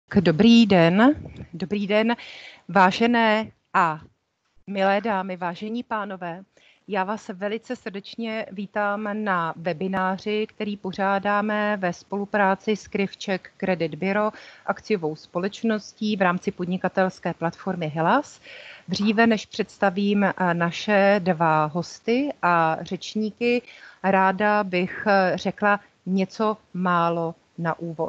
Dobrý den, vážené a milé dámy, vážení pánové. Já vás velice srdečně vítám na webináři, který pořádáme ve spolupráci s Krivček Credit Bureau, akciovou společností v rámci podnikatelské platformy Hellas. Dříve než představím naše dva hosty a řečníky, ráda bych řekla něco málo na úvod.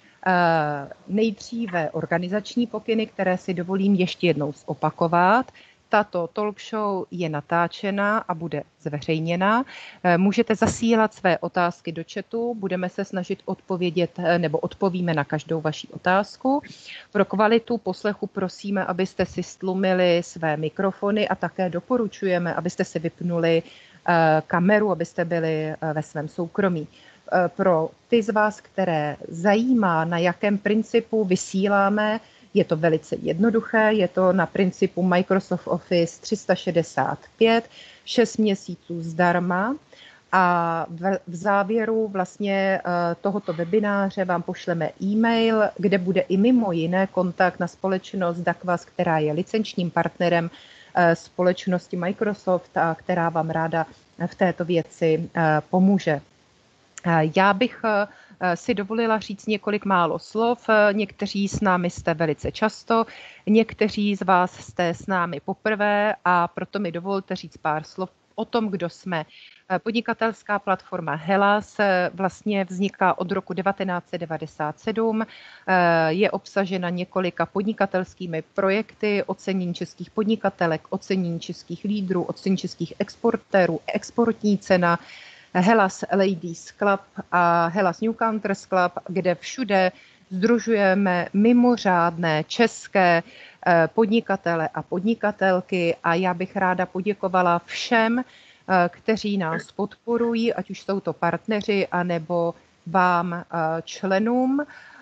Nejdříve organizační pokyny, které si dovolím ještě jednou zopakovat. Tato talk show je natáčena a bude zveřejněna. Můžete zasílat své otázky do chatu, budeme se snažit odpovědět nebo odpovíme na každou vaši otázku. Pro kvalitu poslechu prosíme, abyste si stlumili své mikrofony a také doporučujeme, abyste si vypnuli kameru, abyste byli ve svém soukromí. Pro ty z vás, které zajímá, na jakém principu vysíláme, je to velice jednoduché, je to na principu Microsoft Office 365, 6 měsíců zdarma a v závěru vlastně tohoto webináře vám pošleme e-mail, kde bude i mimo jiné kontakt na společnost DAQUAS, která je licenčním partnerem společnosti Microsoft a která vám ráda v této věci pomůže. Já bych si dovolila říct několik málo slov. Někteří s námi jste velice často, někteří z vás jste s námi poprvé a proto mi dovolte říct pár slov o tom, kdo jsme. Podnikatelská platforma Hellas vlastně vzniká od roku 1997, je obsažena několika podnikatelskými projekty, ocenění českých podnikatelek, ocenění českých lídrů, ocenění českých exportérů, exportní cena, Hellas Ladies Club a Hellas Newcomers Club, kde všude sdružujeme mimořádné české podnikatele a podnikatelky a já bych ráda poděkovala všem, kteří nás podporují, ať už jsou to partneři, anebo vám členům,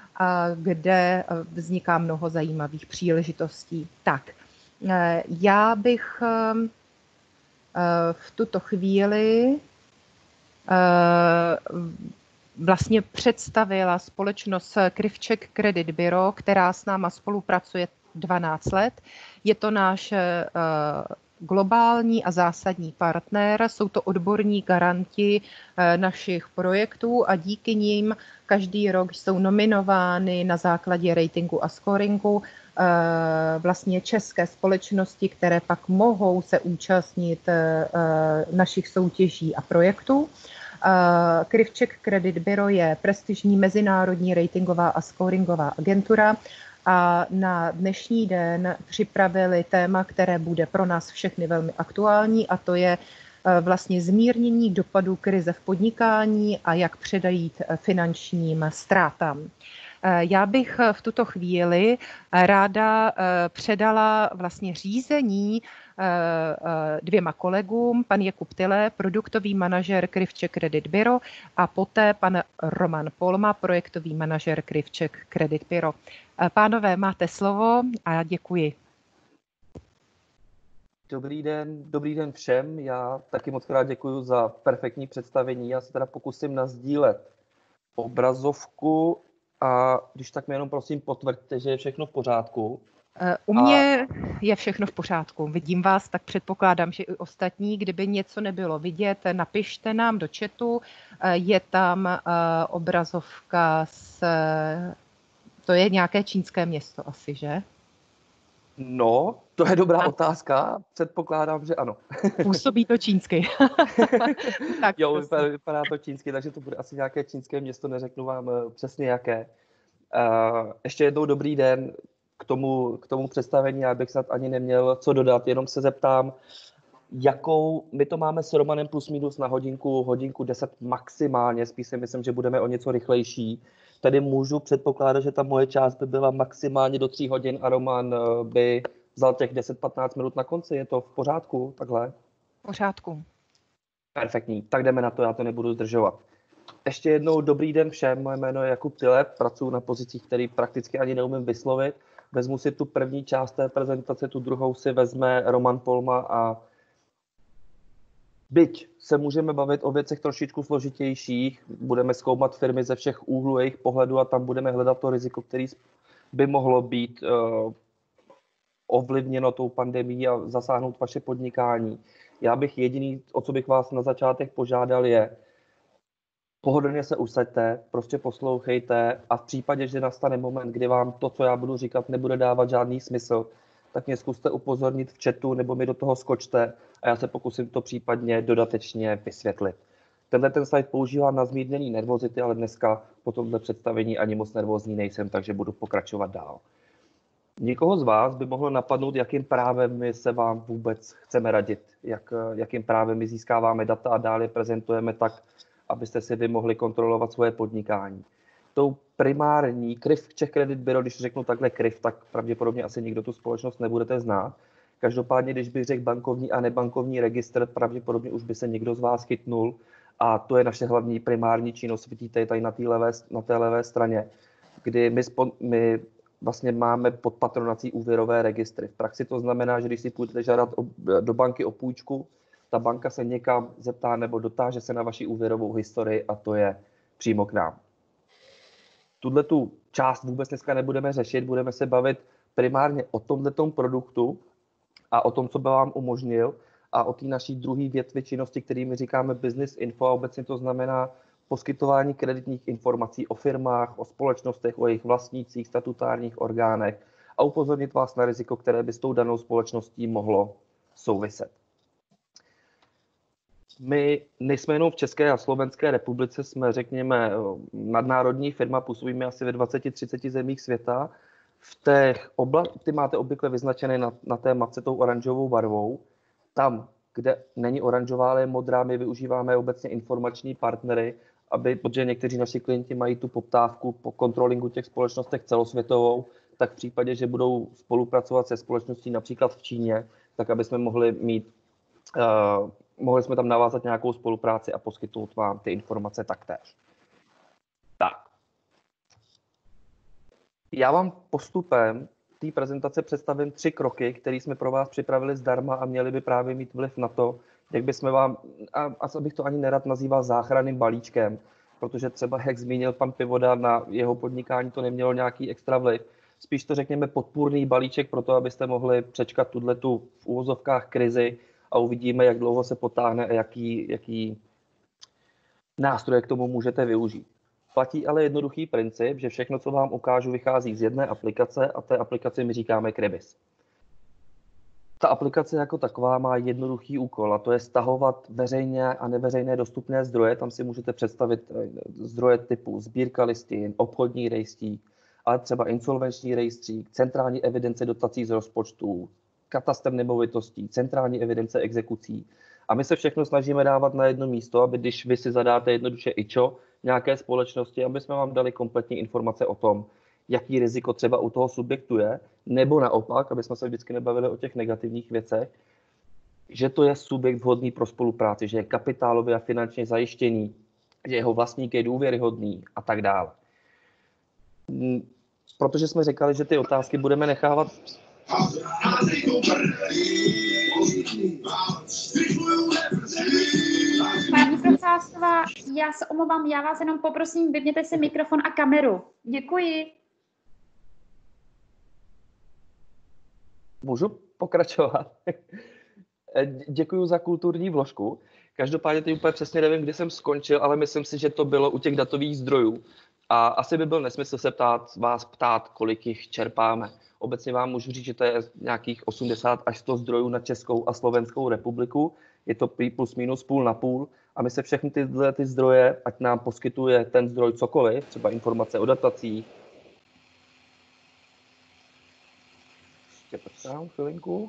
kde vzniká mnoho zajímavých příležitostí. Tak, já bych v tuto chvíli vlastně představila společnost Krivček Credit Bureau, která s náma spolupracuje 12 let. Je to náš globální a zásadní partner, jsou to odborní garanti našich projektů a díky nim každý rok jsou nominovány na základě ratingu a scoringu vlastně české společnosti, které pak mohou se účastnit našich soutěží a projektů. Krivček Credit Bureau je prestižní mezinárodní ratingová a scoringová agentura a na dnešní den připravili téma, které bude pro nás všechny velmi aktuální, a to je vlastně zmírnění dopadů krize v podnikání a jak předejít finančním ztrátám. Já bych v tuto chvíli ráda předala vlastně řízení dvěma kolegům, pan Jakub Tyle, produktový manažer Krivček Credit Bureau a poté pan Roman Polma, projektový manažer Krivček Credit Bureau. Pánové, máte slovo a děkuji. Dobrý den všem. Já taky moc krát děkuji za perfektní představení. Já se teda pokusím nasdílet obrazovku a když tak mi jenom prosím potvrďte, že je všechno v pořádku. U mě je všechno v pořádku. Vidím vás, tak předpokládám, že i ostatní, kdyby něco nebylo vidět, napište nám do chatu. Je tam obrazovka to je nějaké čínské město asi, že? No, to je dobrá otázka. Předpokládám, že ano. Působí to čínsky. Tak, jo, vypadá to čínsky, takže to bude asi nějaké čínské město, neřeknu vám přesně jaké. Ještě jednou dobrý den. K tomu představení já bych snad ani neměl co dodat, jenom se zeptám, my to máme s Romanem plus minus na hodinku 10 maximálně, spíš si myslím, že budeme o něco rychlejší. Tady můžu předpokládat, že ta moje část by byla maximálně do 3 hodin a Roman by vzal těch 10-15 minut na konci. Je to v pořádku takhle? V pořádku. Perfektní, tak jdeme na to, já to nebudu zdržovat. Ještě jednou dobrý den všem, moje jméno je Jakub Tyle, pracuji na pozicích, který prakticky ani neumím vyslovit. Vezmu si tu první část té prezentace, tu druhou si vezme Roman Polma a byť se můžeme bavit o věcech trošičku složitějších, budeme zkoumat firmy ze všech úhlů jejich pohledu a tam budeme hledat to riziko, který by mohlo být ovlivněno tou pandemií a zasáhnout vaše podnikání. Já bych jediný, o co bych vás na začátek požádal, je pohodlně se usaďte, prostě poslouchejte a v případě, že nastane moment, kdy vám to, co já budu říkat, nebude dávat žádný smysl, tak mě zkuste upozornit v chatu nebo mi do toho skočte a já se pokusím to případně dodatečně vysvětlit. Tenhle ten slide používám na zmírnění nervozity, ale dneska po tomhle představení ani moc nervózní nejsem, takže budu pokračovat dál. Někoho z vás by mohlo napadnout, jakým právem my se vám vůbec chceme radit, jakým právem my získáváme data a dále prezentujeme tak, abyste si vy mohli kontrolovat svoje podnikání. Tou primární KRIF Czech Credit Bureau, když řeknu takhle KRIF, tak pravděpodobně asi nikdo tu společnost nebudete znát. Každopádně, když bych řekl bankovní a nebankovní registr, pravděpodobně už by se někdo z vás chytnul a to je naše hlavní primární činnost, vidíte tady na té levé straně, kdy my vlastně máme pod patronací úvěrové registry. V praxi to znamená, že když si půjdete žádat do banky o půjčku, ta banka se někam zeptá nebo dotáže se na vaši úvěrovou historii a to je přímo k nám. Tuhletu část vůbec dneska nebudeme řešit, budeme se bavit primárně o tomhletom produktu a o tom, co by vám umožnil a o té naší druhé větvi činnosti, kterými říkáme Business Info a obecně to znamená poskytování kreditních informací o firmách, o společnostech, o jejich vlastnících, statutárních orgánech a upozornit vás na riziko, které by s tou danou společností mohlo souviset. My nejsme jenom v České a Slovenské republice, jsme, řekněme, nadnárodní firma, působíme asi ve 20-30 zemích světa. Ty máte obvykle vyznačené na té mapce tou oranžovou barvou. Tam, kde není oranžová, ale je modrá, my využíváme obecně informační partnery, protože někteří naši klienti mají tu poptávku po kontrolingu těch společnostech celosvětovou, tak v případě, že budou spolupracovat se společností například v Číně, tak aby jsme mohli jsme tam navázat nějakou spolupráci a poskytnout vám ty informace taktéž. Tak. Já vám postupem té prezentace představím 3 kroky, které jsme pro vás připravili zdarma a měly by právě mít vliv na to, jak bychom vám, a abych to ani nerad nazýval záchranným balíčkem, protože třeba, jak zmínil pan Pivoda, na jeho podnikání to nemělo nějaký extra vliv. Spíš to řekněme podpůrný balíček pro to, abyste mohli přečkat tuhletu v úvozovkách krizi a uvidíme, jak dlouho se potáhne a jaký nástroje k tomu můžete využít. Platí ale jednoduchý princip, že všechno, co vám ukážu, vychází z jedné aplikace a té aplikaci my říkáme Kribis. Ta aplikace jako taková má jednoduchý úkol a to je stahovat veřejně a neveřejné dostupné zdroje. Tam si můžete představit zdroje typu sbírka listin, obchodní rejstřík, ale třeba insolvenční rejstřík, centrální evidence dotací z rozpočtů, katastr nemovitostí, centrální evidence exekucí. A my se všechno snažíme dávat na jedno místo, aby když vy si zadáte jednoduše IČO nějaké společnosti, aby jsme vám dali kompletní informace o tom, jaký riziko třeba u toho subjektu je, nebo naopak, aby jsme se vždycky nebavili o těch negativních věcech, že to je subjekt vhodný pro spolupráci, že je kapitálově a finančně zajištěný, že jeho vlastník je důvěryhodný a tak dále. Protože jsme říkali, že ty otázky budeme nechávat. Paní Procástová, já se omlouvám, já vás jenom poprosím, vypněte si mikrofon a kameru. Děkuji. Můžu pokračovat? Děkuji za kulturní vložku. Každopádně teď úplně přesně nevím, kdy jsem skončil, ale myslím si, že to bylo u těch datových zdrojů. A asi by byl nesmysl se vás ptát, kolik jich čerpáme. Obecně vám můžu říct, že to je nějakých 80 až 100 zdrojů na Českou a Slovenskou republiku. Je to plus minus půl na půl. A my se všechny tyhle zdroje, ať nám poskytuje ten zdroj cokoliv, třeba informace o datacích. Ještě počkám chvilinku.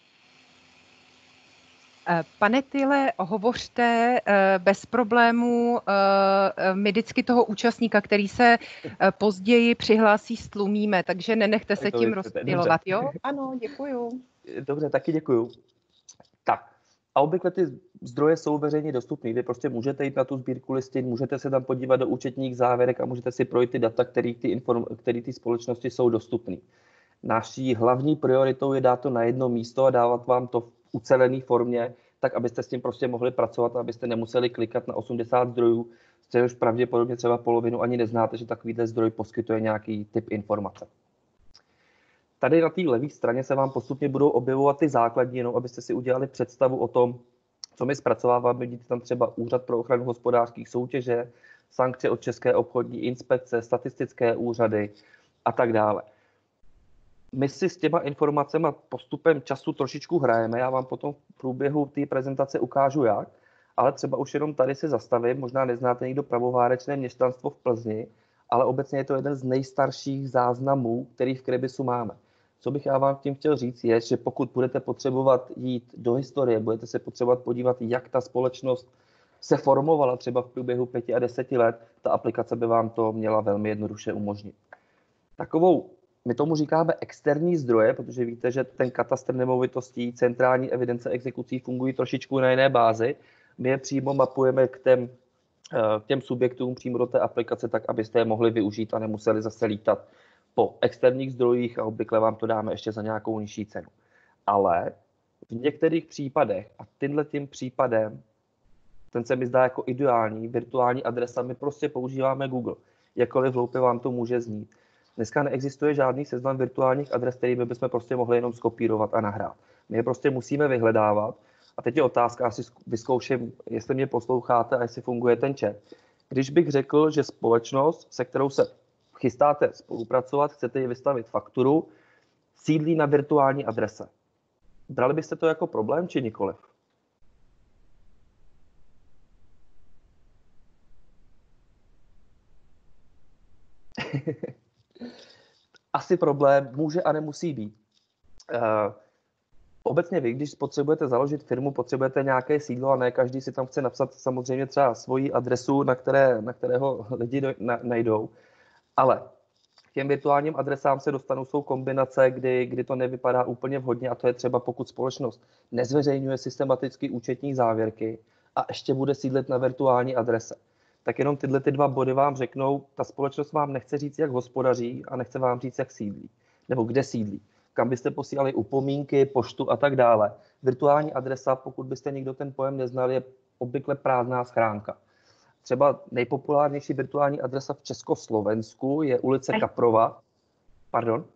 Pane Tyle, hovořte bez problémů. My vždycky toho účastníka, který se později přihlásí, stlumíme, takže nenechte se tím rozptylovat, jo? Ano, děkuju. Dobře, taky děkuju. Tak, a obvykle ty zdroje jsou veřejně dostupné. Vy prostě můžete jít na tu sbírku listin, můžete se tam podívat do účetních závěrek a můžete si projít ty data, které ty společnosti jsou dostupné. Naší hlavní prioritou je dát to na jedno místo a dávat vám to v ucelené formě, tak abyste s tím prostě mohli pracovat a abyste nemuseli klikat na 80 zdrojů, z čehož pravděpodobně třeba polovinu ani neznáte, že takovýhle zdroj poskytuje nějaký typ informace. Tady na té levé straně se vám postupně budou objevovat ty základní, jenom abyste si udělali představu o tom, co my zpracováváme. Vidíte tam třeba Úřad pro ochranu hospodářských soutěže, sankce od České obchodní inspekce, statistické úřady a tak dále. My si s těma informacemi postupem času trošičku hrajeme, já vám potom v průběhu té prezentace ukážu jak, ale třeba už jenom tady si zastavím, možná neznáte někdo pravovárečné měšťanstvo v Plzni, ale obecně je to jeden z nejstarších záznamů, který v Krybisu máme. Co bych já vám tím chtěl říct je, že pokud budete potřebovat jít do historie, budete se potřebovat podívat, jak ta společnost se formovala třeba v průběhu 5 a 10 let, ta aplikace by vám to měla velmi jednoduše umožnit. Takovou, my tomu říkáme externí zdroje, protože víte, že ten katastr nemovitostí, centrální evidence exekucí fungují trošičku na jiné bázi. My je přímo mapujeme k těm subjektům přímo do té aplikace, tak abyste je mohli využít a nemuseli zase lítat po externích zdrojích a obvykle vám to dáme ještě za nějakou nižší cenu. Ale v některých případech, a tím případem, ten se mi zdá jako ideální, virtuální adresa, my prostě používáme Google. Jakkoliv hloupě vám to může znít. Dneska neexistuje žádný seznam virtuálních adres, který bychom prostě mohli jenom skopírovat a nahrát. My je prostě musíme vyhledávat. A teď je otázka, asi vyzkouším, jestli mě posloucháte a jestli funguje ten chat. Když bych řekl, že společnost, se kterou se chystáte spolupracovat, chcete ji vystavit fakturu, sídlí na virtuální adrese. Brali byste to jako problém, či nikoliv? Asi problém může a nemusí být. Obecně vy, když potřebujete založit firmu, potřebujete nějaké sídlo a ne každý si tam chce napsat samozřejmě třeba svoji adresu, na kterého lidi najdou. Ale k těm virtuálním adresám se dostanou jsou kombinace, kdy to nevypadá úplně vhodně a to je třeba pokud společnost nezveřejňuje systematicky účetní závěrky a ještě bude sídlit na virtuální adrese. Tak jenom tyhle dva body vám řeknou, ta společnost vám nechce říct, jak hospodaří a nechce vám říct, jak sídlí, nebo kde sídlí, kam byste posílali upomínky, poštu a tak dále. Virtuální adresa, pokud byste nikdo ten pojem neznal, je obvykle prázdná schránka. Třeba nejpopulárnější virtuální adresa v Československu je ulice Kaprova. Pardon?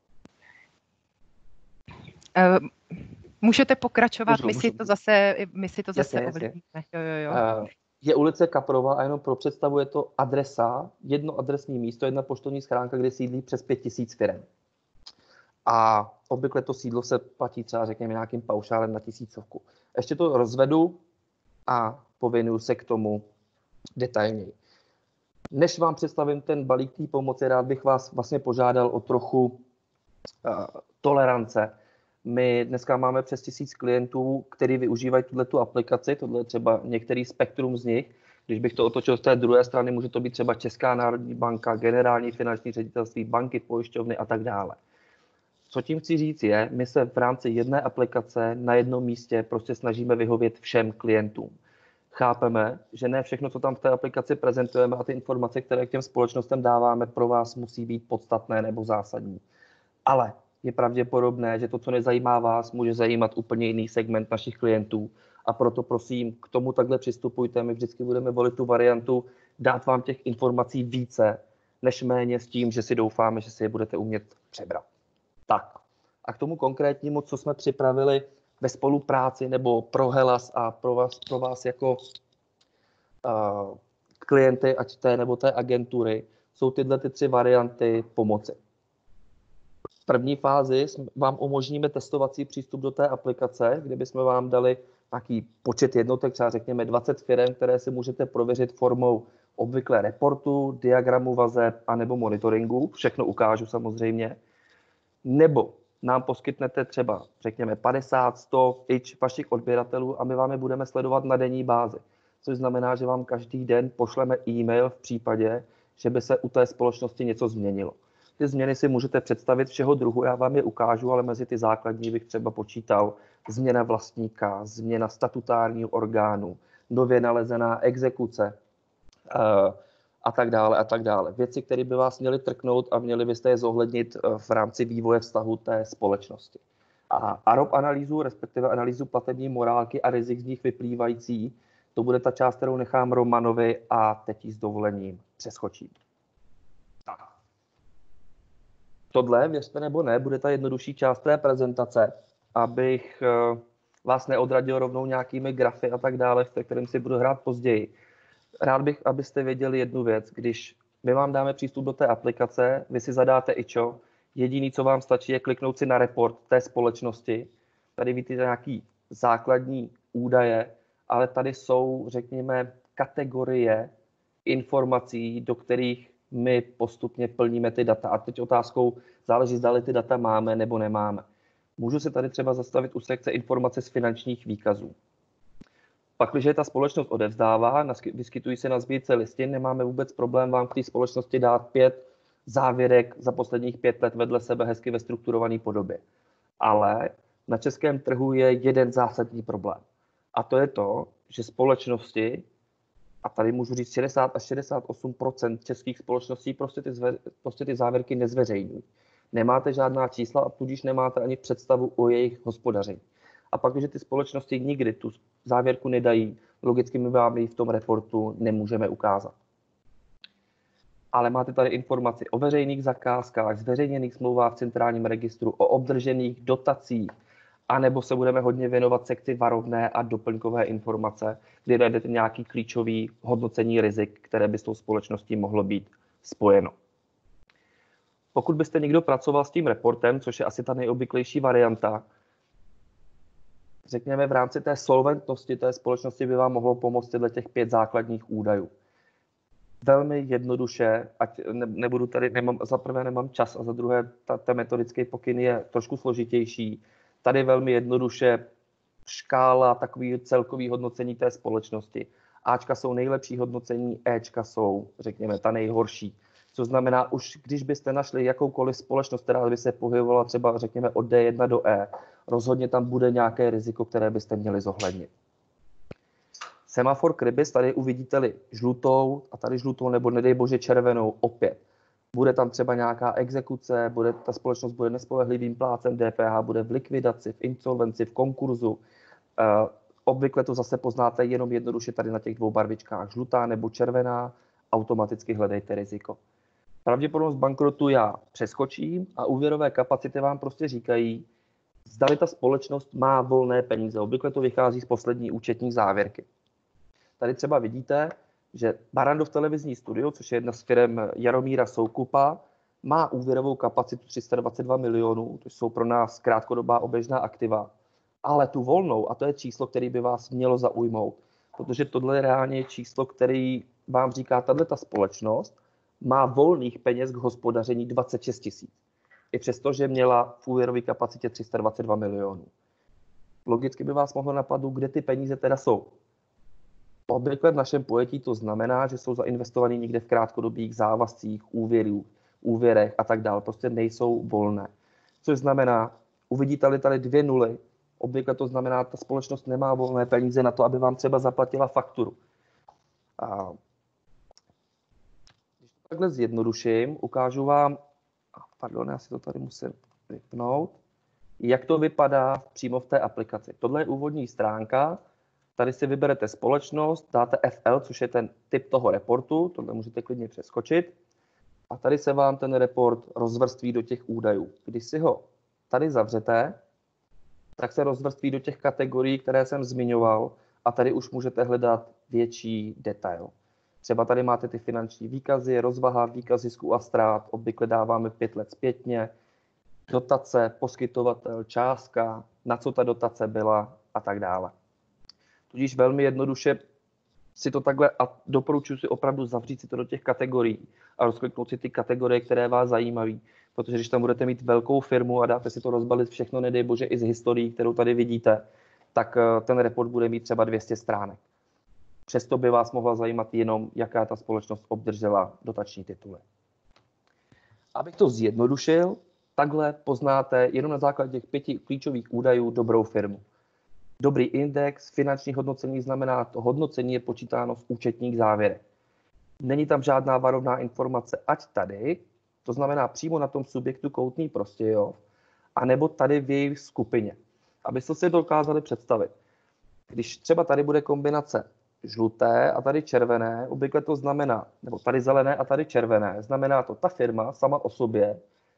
Můžete pokračovat, my si to zase ovlivníme. Jo. Je ulice Kaprova a jenom pro představu je to adresa, jedno adresní místo, jedna poštovní schránka, kde sídlí přes 5000 firem. A obvykle to sídlo se platí třeba, řekněme, nějakým paušálem na 1000. Ještě to rozvedu a pověnuju se k tomu detailněji. Než vám představím ten balík té pomoci, rád bych vás vlastně požádal o trochu tolerance. My dneska máme přes 1000 klientů, kteří využívají tuto aplikaci, tohle je třeba některý spektrum z nich. Když bych to otočil z té druhé strany, může to být třeba Česká národní banka, generální finanční ředitelství, banky, pojišťovny a tak dále. Co tím chci říct je, my se v rámci jedné aplikace na jednom místě prostě snažíme vyhovět všem klientům. Chápeme, že ne všechno, co tam v té aplikaci prezentujeme a ty informace, které k těm společnostem dáváme, pro vás musí být podstatné nebo zásadní. Ale je pravděpodobné, že to, co nezajímá vás, může zajímat úplně jiný segment našich klientů. A proto prosím, k tomu takhle přistupujte. My vždycky budeme volit tu variantu dát vám těch informací více, než méně s tím, že si doufáme, že si je budete umět přebrat. Tak. A k tomu konkrétnímu, co jsme připravili ve spolupráci nebo pro Hellas a pro vás jako klienty, ať té nebo té agentury, jsou tyhle 3 varianty pomoci. V první fázi vám umožníme testovací přístup do té aplikace, kde bychom vám dali nějaký počet jednotek, třeba řekněme 20 firem, které si můžete prověřit formou obvykle reportu, diagramu vazeb a nebo monitoringu. Všechno ukážu samozřejmě. Nebo nám poskytnete třeba, řekněme, 50, 100 vašich odběratelů a my vám je budeme sledovat na denní bázi. Což znamená, že vám každý den pošleme e-mail v případě, že by se u té společnosti něco změnilo. Ty změny si můžete představit všeho druhu, já vám je ukážu, ale mezi ty základní bych třeba počítal změna vlastníka, změna statutárního orgánu, nově nalezená exekuce a tak dále a tak dále. Věci, které by vás měly trknout a měli byste je zohlednit v rámci vývoje vztahu té společnosti. A AROP analýzu, respektive analýzu platební morálky a rizik z nich vyplývající, to bude ta část, kterou nechám Romanovi a teď ji s dovolením přeskočím. Tohle, věřte nebo ne, bude ta jednodušší část té prezentace, abych vás neodradil rovnou nějakými grafy a tak dále, v kterém si budu hrát později. Rád bych, abyste věděli jednu věc. Když my vám dáme přístup do té aplikace, vy si zadáte IČO, jediný, co vám stačí, je kliknout si na report té společnosti. Tady vidíte nějaký základní údaje, ale tady jsou, řekněme, kategorie informací, do kterých my postupně plníme ty data. A teď otázkou záleží, zda ty data máme nebo nemáme. Můžu se tady třeba zastavit u sekce informace z finančních výkazů. Pak, když ta společnost odevzdává, vyskytují se na sbírce listin, nemáme vůbec problém vám k té společnosti dát 5 závěrek za posledních 5 let vedle sebe hezky ve strukturované podobě. Ale na českém trhu je jeden zásadní problém. A to je to, že společnosti, a tady můžu říct 60 až 68% českých společností, prostě ty závěrky nezveřejňují. Nemáte žádná čísla a tudíž nemáte ani představu o jejich hospodaření. A pak, když ty společnosti nikdy tu závěrku nedají, logicky my vám ji v tom reportu nemůžeme ukázat. Ale máte tady informaci o veřejných zakázkách, zveřejněných smlouvách v centrálním registru, o obdržených dotacích, anebo se budeme hodně věnovat sekci varovné a doplňkové informace, kdy najdete nějaký klíčový hodnocení rizik, které by s tou společností mohlo být spojeno. Pokud byste někdo pracoval s tím reportem, což je asi ta nejobvyklejší varianta, řekněme v rámci té solventnosti té společnosti by vám mohlo pomoct tyhle těch 5 základních údajů. Velmi jednoduše, ať nebudu tady, za prvé nemám čas a za druhé ta metodický pokyn je trošku složitější. Tady velmi jednoduše škála takový celkový hodnocení té společnosti. Ačka jsou nejlepší hodnocení, Ečka jsou, řekněme, ta nejhorší. Co znamená, už když byste našli jakoukoliv společnost, která by se pohybovala třeba, řekněme, od D1 do E, rozhodně tam bude nějaké riziko, které byste měli zohlednit. Semafor Kribis, tady uvidíte-li žlutou a tady žlutou nebo nedej bože červenou opět. Bude tam třeba nějaká exekuce, ta společnost bude nespolehlivým plátcem DPH, bude v likvidaci, v insolvenci, v konkurzu. Obvykle to zase poznáte jenom jednoduše tady na těch 2 barvičkách, žlutá nebo červená, automaticky hledejte riziko. Pravděpodobnost bankrotu já přeskočím a úvěrové kapacity vám prostě říkají, zdali ta společnost má volné peníze. Obvykle to vychází z poslední účetní závěrky. Tady třeba vidíte, že Barrandov televizní studio, což je jedna z firem Jaromíra Soukupa, má úvěrovou kapacitu 322 milionů, to jsou pro nás krátkodobá oběžná aktiva, ale tu volnou, a to je číslo, které by vás mělo zaujmout, protože tohle je reálně číslo, který vám říká, tato společnost má volných peněz k hospodaření 26 000. I přesto, že měla v úvěrové kapacitě 322 milionů. Logicky by vás mohlo napadnout, kde ty peníze teda jsou. Obvykle v našem pojetí to znamená, že jsou zainvestovaný někde v krátkodobých závazcích, úvěrech a tak dále. Prostě nejsou volné. Což znamená, uvidíte-li tady 2 nuly, obvykle to znamená, že ta společnost nemá volné peníze na to, aby vám třeba zaplatila fakturu. A když to takhle zjednoduším, ukážu vám, pardon, já si to tady musím vypnout, jak to vypadá přímo v té aplikaci. Tohle je úvodní stránka. Tady si vyberete společnost, dáte FL, což je ten typ toho reportu, tohle můžete klidně přeskočit. A tady se vám ten report rozvrství do těch údajů. Když si ho tady zavřete, tak se rozvrství do těch kategorií, které jsem zmiňoval, a tady už můžete hledat větší detail. Třeba tady máte ty finanční výkazy, rozvaha, výkaz zisků a ztrát, obvykle dáváme 5 let zpětně, dotace, poskytovatel, částka, na co ta dotace byla a tak dále. Tudíž velmi jednoduše si to takhle, a doporučuji si opravdu zavřít si to do těch kategorií a rozkliknout si ty kategorie, které vás zajímaví. Protože když tam budete mít velkou firmu a dáte si to rozbalit všechno, nedej bože, i z historií, kterou tady vidíte, tak ten report bude mít třeba 200 stránek. Přesto by vás mohla zajímat jenom, jaká ta společnost obdržela dotační tituly. Abych to zjednodušil, takhle poznáte jenom na základě těch 5 klíčových údajů dobrou firmu. Dobrý index, finanční hodnocení znamená, to hodnocení je počítáno v účetních závěrech. Není tam žádná varovná informace, ať tady, to znamená přímo na tom subjektu Koutný Prostějov, anebo tady v jejich skupině. Abyste si to dokázali představit. Když třeba tady bude kombinace žluté a tady červené, obvykle to znamená, nebo tady zelené a tady červené, znamená to, ta firma sama o sobě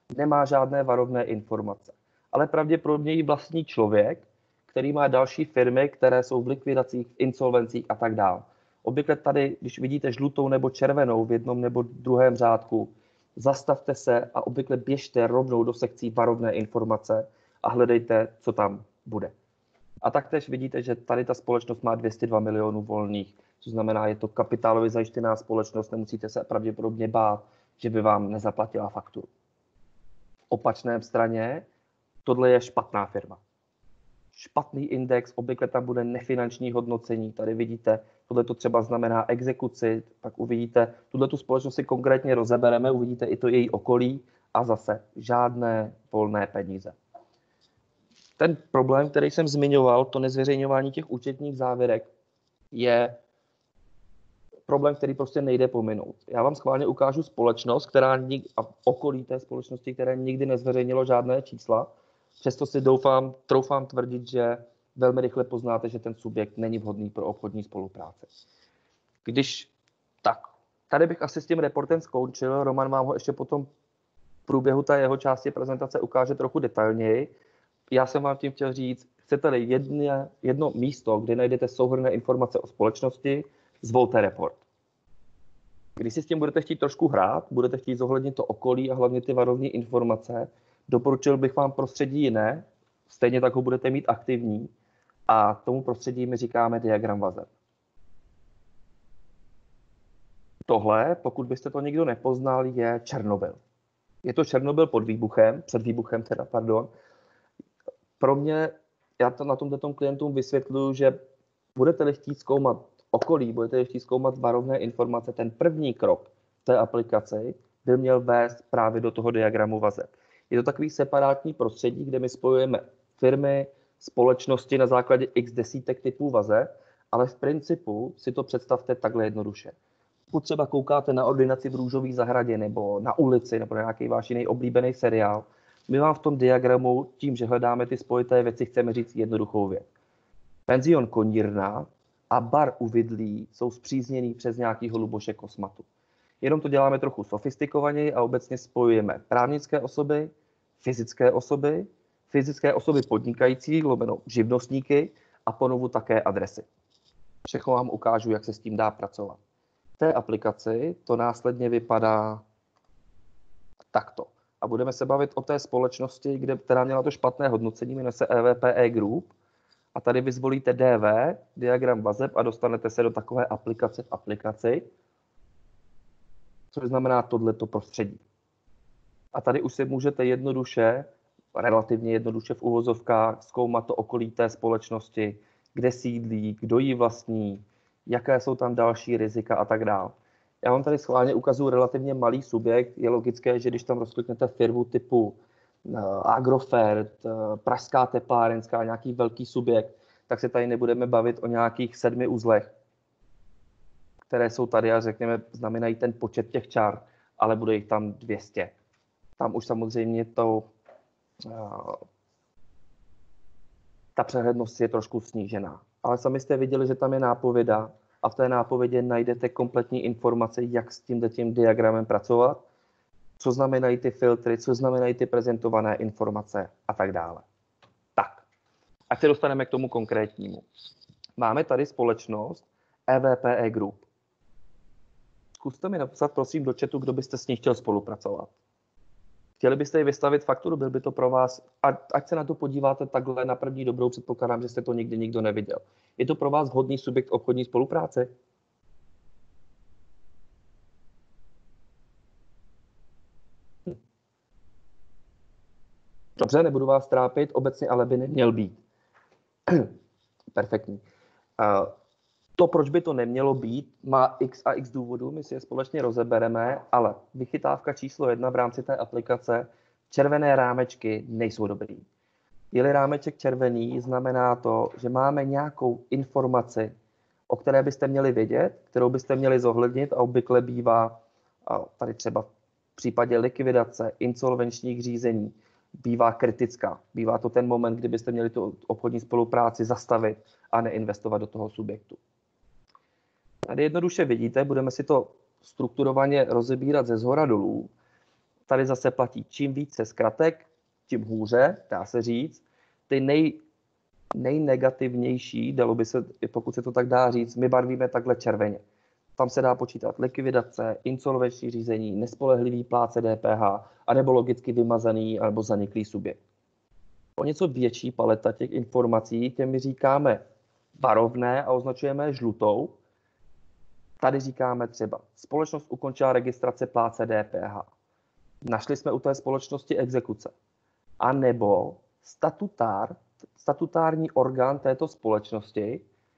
nemá žádné varovné informace, ale pravděpodobně ji vlastní člověk, který má další firmy, které jsou v likvidacích, v insolvencích a tak dále. Obvykle tady, když vidíte žlutou nebo červenou v jednom nebo druhém řádku, zastavte se a obvykle běžte rovnou do sekcí varovné informace a hledejte, co tam bude. A taktéž vidíte, že tady ta společnost má 202 milionů volných, což znamená, je to kapitálově zajištěná společnost, nemusíte se pravděpodobně bát, že by vám nezaplatila fakturu. V opačném straně, tohle je špatná firma. Špatný index, obvykle tam bude nefinanční hodnocení, tady vidíte, tohle to třeba znamená exekuci, pak uvidíte, tu společnost si konkrétně rozebereme, uvidíte i to její okolí a zase žádné volné peníze. Ten problém, který jsem zmiňoval, to nezveřejňování těch účetních závěrek, je problém, který prostě nejde pominout. Já vám schválně ukážu společnost, a okolí té společnosti, které nikdy nezveřejnilo žádné čísla, přesto si troufám tvrdit, že velmi rychle poznáte, že ten subjekt není vhodný pro obchodní spolupráci. Tady bych asi s tím reportem skončil, Roman vám ho ještě potom v průběhu té jeho části prezentace ukáže trochu detailněji. Já jsem vám tím chtěl říct, chcete-li jedno místo, kde najdete souhrnné informace o společnosti, zvolte report. Když si s tím budete chtít trošku hrát, budete chtít zohlednit to okolí a hlavně ty varovné informace, doporučil bych vám prostředí jiné, stejně tak ho budete mít aktivní a tomu prostředí my říkáme diagram vazeb. Tohle, pokud byste to nikdo nepoznal, je Černobyl. Je to Černobyl před výbuchem, pardon. Pro mě, já to na tomto klientům vysvětluju, že budete-li chtít zkoumat okolí, budete-li chtít zkoumat varovné informace, ten první krok v té aplikaci by měl vést právě do toho diagramu vazeb. Je to takový separátní prostředí, kde my spojujeme firmy, společnosti na základě x desítek typů vazeb, ale v principu si to představte takhle jednoduše. Pokud třeba koukáte na Ordinaci v růžové zahradě nebo na ulici nebo na nějaký váš jiný oblíbený seriál, my vám v tom diagramu, tím, že hledáme ty spojité věci, chceme říct jednoduchou věc. Penzion Konírna a bar u Vidlí jsou spřízněný přes nějakýho Luboše Kosmatu. Jenom to děláme trochu sofistikovaněji a obecně spojujeme právnické osoby, fyzické osoby podnikající, lomeno živnostníky a ponovu také adresy. Všechno vám ukážu, jak se s tím dá pracovat. V té aplikaci to následně vypadá takto. A budeme se bavit o té společnosti, která měla to špatné hodnocení, jmenuje se EVPE Group. A tady vy zvolíte DV, diagram vazeb, a dostanete se do takové aplikace v aplikaci, což znamená tohleto prostředí. A tady už si můžete relativně jednoduše v uvozovkách zkoumat to okolí té společnosti, kde sídlí, kdo ji vlastní, jaké jsou tam další rizika a tak dále. Já vám tady schválně ukazuju relativně malý subjekt. Je logické, že když tam rozkliknete firmu typu Agrofert, Pražská teplárenská, nějaký velký subjekt, tak se tady nebudeme bavit o nějakých 7 uzlech, které jsou tady a řekněme, znamenají ten počet těch čar, ale bude jich tam 200. Tam už samozřejmě ta přehlednost je trošku snížená. Ale sami jste viděli, že tam je nápověda a v té nápovědě najdete kompletní informace, jak s tím diagramem pracovat, co znamenají ty filtry, co znamenají ty prezentované informace a tak dále. Tak, ať se dostaneme k tomu konkrétnímu. Máme tady společnost EVPE Group. Zkuste mi napsat, prosím, do chatu, kdo byste s ní chtěl spolupracovat. Chtěli byste ji vystavit fakturu, byl by to pro vás, ať se na to podíváte takhle na první dobrou, předpokládám, že jste to nikdy nikdo neviděl. Je to pro vás vhodný subjekt obchodní spolupráce? Dobře, nebudu vás trápit, obecně ale by neměl být. Perfektní. To, proč by to nemělo být, má x a x důvodů, my si je společně rozebereme, ale vychytávka číslo 1 v rámci té aplikace, červené rámečky nejsou dobrý. Je-li rámeček červený, znamená to, že máme nějakou informaci, o které byste měli vědět, kterou byste měli zohlednit a obvykle bývá, tady třeba v případě likvidace, insolvenčních řízení, bývá kritická. Bývá to ten moment, kdy byste měli tu obchodní spolupráci zastavit a neinvestovat do toho subjektu. Tady jednoduše vidíte, budeme si to strukturovaně rozebírat ze zhora dolů. tady zase platí, čím více zkratek, tím hůře, dá se říct. Ty nejnegativnější, dalo by se, pokud se to tak dá říct, my barvíme takhle červeně. Tam se dá počítat likvidace, insolvenční řízení, nespolehlivý plátce DPH, anebo logicky vymazaný nebo zaniklý subjekt. O něco větší paleta těch informací, těm my říkáme varovné a označujeme žlutou. Tady říkáme třeba, společnost ukončila registrace plátce DPH. Našli jsme u té společnosti exekuce. A nebo statutární orgán této společnosti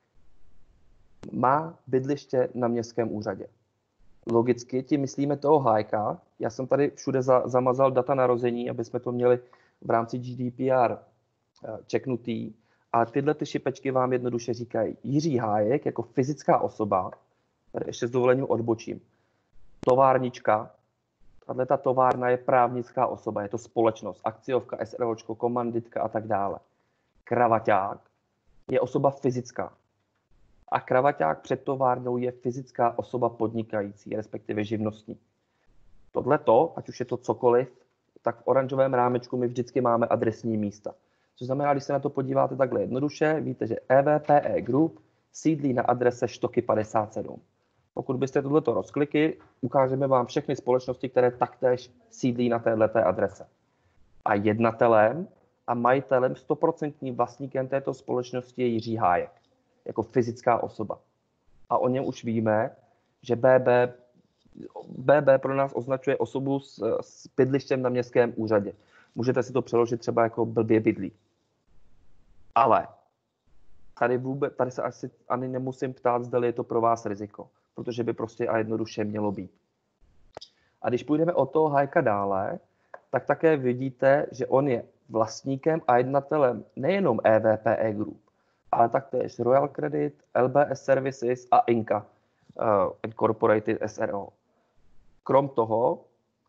má bydliště na městském úřadě. Logicky tím myslíme toho hájka. Já jsem tady všude zamazal data narození, aby jsme to měli v rámci GDPR čeknutý. A tyhle ty šipečky vám jednoduše říkají Jiří Hájek jako fyzická osoba, tady ještě s dovolením odbočím, továrnička, tato továrna je právnická osoba, je to společnost, akciovka, SROčko, komanditka a tak dále. Kravaťák je osoba fyzická. A kravaťák před továrnou je fyzická osoba podnikající, respektive živnostník. Tohleto, ať už je to cokoliv, tak v oranžovém rámečku my vždycky máme adresní místa. Což znamená, když se na to podíváte takhle jednoduše, víte, že EVPE Group sídlí na adrese Štoky 57. Pokud byste tohleto rozklikli, ukážeme vám všechny společnosti, které taktéž sídlí na této adrese. A jednatelem a majitelem, 100% vlastníkem této společnosti je Jiří Hájek, jako fyzická osoba. A o něm už víme, že BB pro nás označuje osobu s bydlištěm na městském úřadě. Můžete si to přeložit třeba jako blbě bydlí. Ale tady se asi ani nemusím ptát, zda je to pro vás riziko, protože by prostě a jednoduše mělo být. A když půjdeme od toho Hájka dále, tak také vidíte, že on je vlastníkem a jednatelem nejenom EVPE Group, ale taktéž Royal Credit, LBS Services a Inca Incorporated SRO. Krom toho,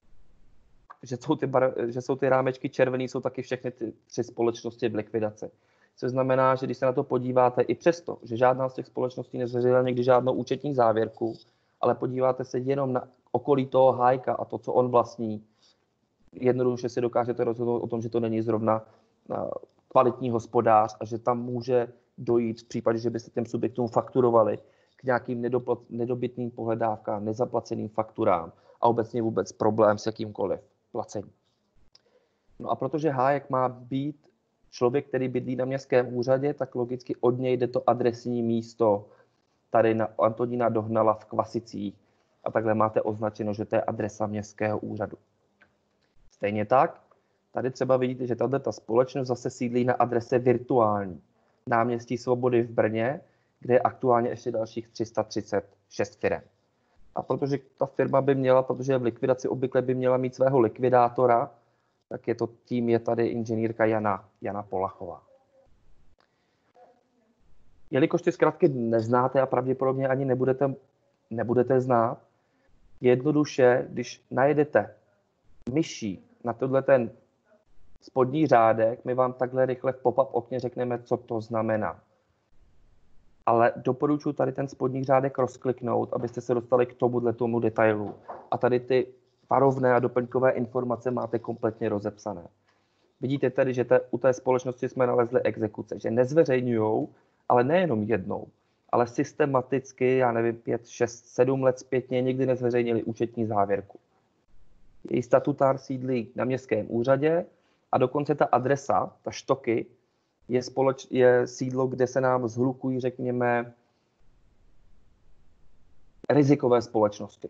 že jsou ty rámečky červený, jsou taky všechny ty 3 společnosti v likvidaci. Což znamená, že když se na to podíváte i přesto, že žádná z těch společností nezveřejnila někdy žádnou účetní závěrku, ale podíváte se jenom na okolí toho Hájka a to, co on vlastní, jednoduše si dokážete rozhodnout o tom, že to není zrovna kvalitní hospodář a že tam může dojít v případě, že byste těm subjektům fakturovali k nějakým nedobytným pohledávkám, nezaplaceným fakturám a obecně vůbec problém s jakýmkoliv placením. No a protože Hájek má být člověk, který bydlí na městském úřadě, tak logicky od něj jde to adresní místo tady na Antonína Dohnala v Kvasicích a takhle máte označeno, že to je adresa městského úřadu. Stejně tak, tady třeba vidíte, že tato společnost zase sídlí na adrese virtuální. Náměstí Svobody v Brně, kde je aktuálně ještě dalších 336 firem. A protože ta firma by měla, protože v likvidaci obvykle by měla mít svého likvidátora, tak tím je tady inženýrka Jana Polachová. Jelikož ty zkratky neznáte a pravděpodobně ani nebudete znát, jednoduše, když najedete myší na tohle ten spodní řádek, my vám takhle rychle v pop-up okně řekneme, co to znamená. Ale doporučuji tady ten spodní řádek rozkliknout, abyste se dostali k tomu detailu. A tady ty varovné a doplňkové informace máte kompletně rozepsané. Vidíte tedy, že u té společnosti jsme nalezli exekuce, že nezveřejňujou, ale nejenom jednou, ale systematicky, 5, 6, 7 let zpětně někdy nezveřejnili účetní závěrku. Její statutár sídlí na městském úřadě a dokonce ta adresa, ta Štoky, je sídlo, kde se nám zhlukují, řekněme, rizikové společnosti.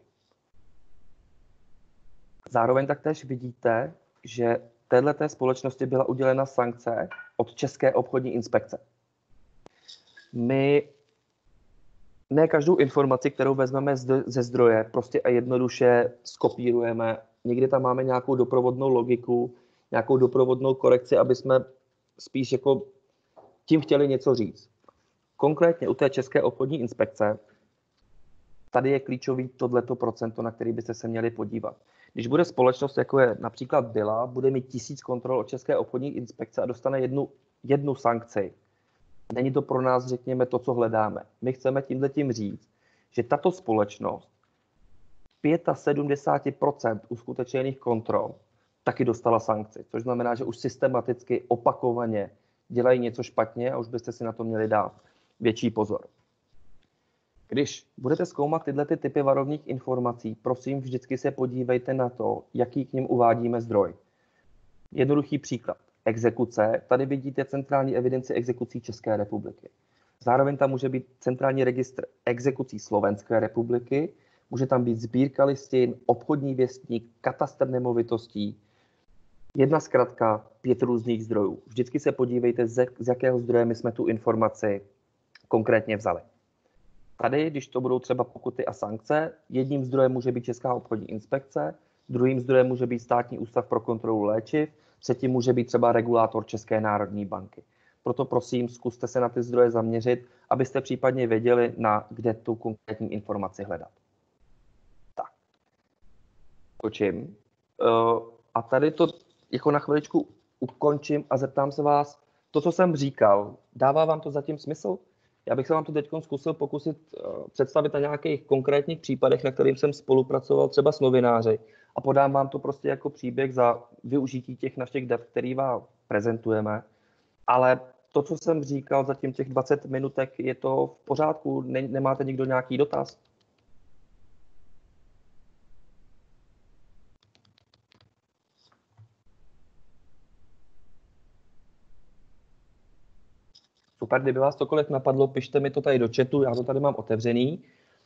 Zároveň taktéž vidíte, že této společnosti byla udělena sankce od České obchodní inspekce. My ne každou informaci, kterou vezmeme ze zdroje, prostě a jednoduše skopírujeme. Někdy tam máme nějakou doprovodnou logiku, nějakou doprovodnou korekci, aby jsme spíš jako tím chtěli něco říct. Konkrétně u té České obchodní inspekce, tady je klíčový tohleto procento, na který byste se měli podívat. Když bude společnost, jako je například Byla, bude mít 1000 kontrol od České obchodní inspekce a dostane jednu sankci, není to pro nás, řekněme, to, co hledáme. My chceme tímhletím říct, že tato společnost 75% uskutečněných kontrol taky dostala sankci, což znamená, že už systematicky opakovaně dělají něco špatně a už byste si na to měli dát větší pozor. Když budete zkoumat tyhle typy varovných informací, prosím, vždycky se podívejte na to, jaký k nim uvádíme zdroj. Jednoduchý příklad. Exekuce. Tady vidíte centrální evidenci exekucí České republiky. Zároveň tam může být centrální registr exekucí Slovenské republiky, může tam být sbírka listin, obchodní věstník, katastr nemovitostí. Jedna zkratka, 5 různých zdrojů. Vždycky se podívejte, z jakého zdroje my jsme tu informaci konkrétně vzali. Tady, když to budou třeba pokuty a sankce, jedním zdrojem může být Česká obchodní inspekce, druhým zdrojem může být Státní ústav pro kontrolu léčiv, třetím může být třeba regulátor České národní banky. Proto prosím, zkuste se na ty zdroje zaměřit, abyste případně věděli, kde tu konkrétní informaci hledat. Tak. Točím. A tady to jako na chviličku ukončím a zeptám se vás, to, co jsem říkal, dává vám to zatím smysl? Já bych se vám to teď zkusil pokusit představit na nějakých konkrétních případech, na kterým jsem spolupracoval třeba s novináři a podám vám to prostě jako příběh za využití těch našich dat, který vám prezentujeme. Ale to, co jsem říkal zatím těch 20 minutek, je to v pořádku? Nemáte nikdo nějaký dotaz? Super, kdyby vás cokoliv napadlo, pište mi to tady do chatu, já to tady mám otevřený.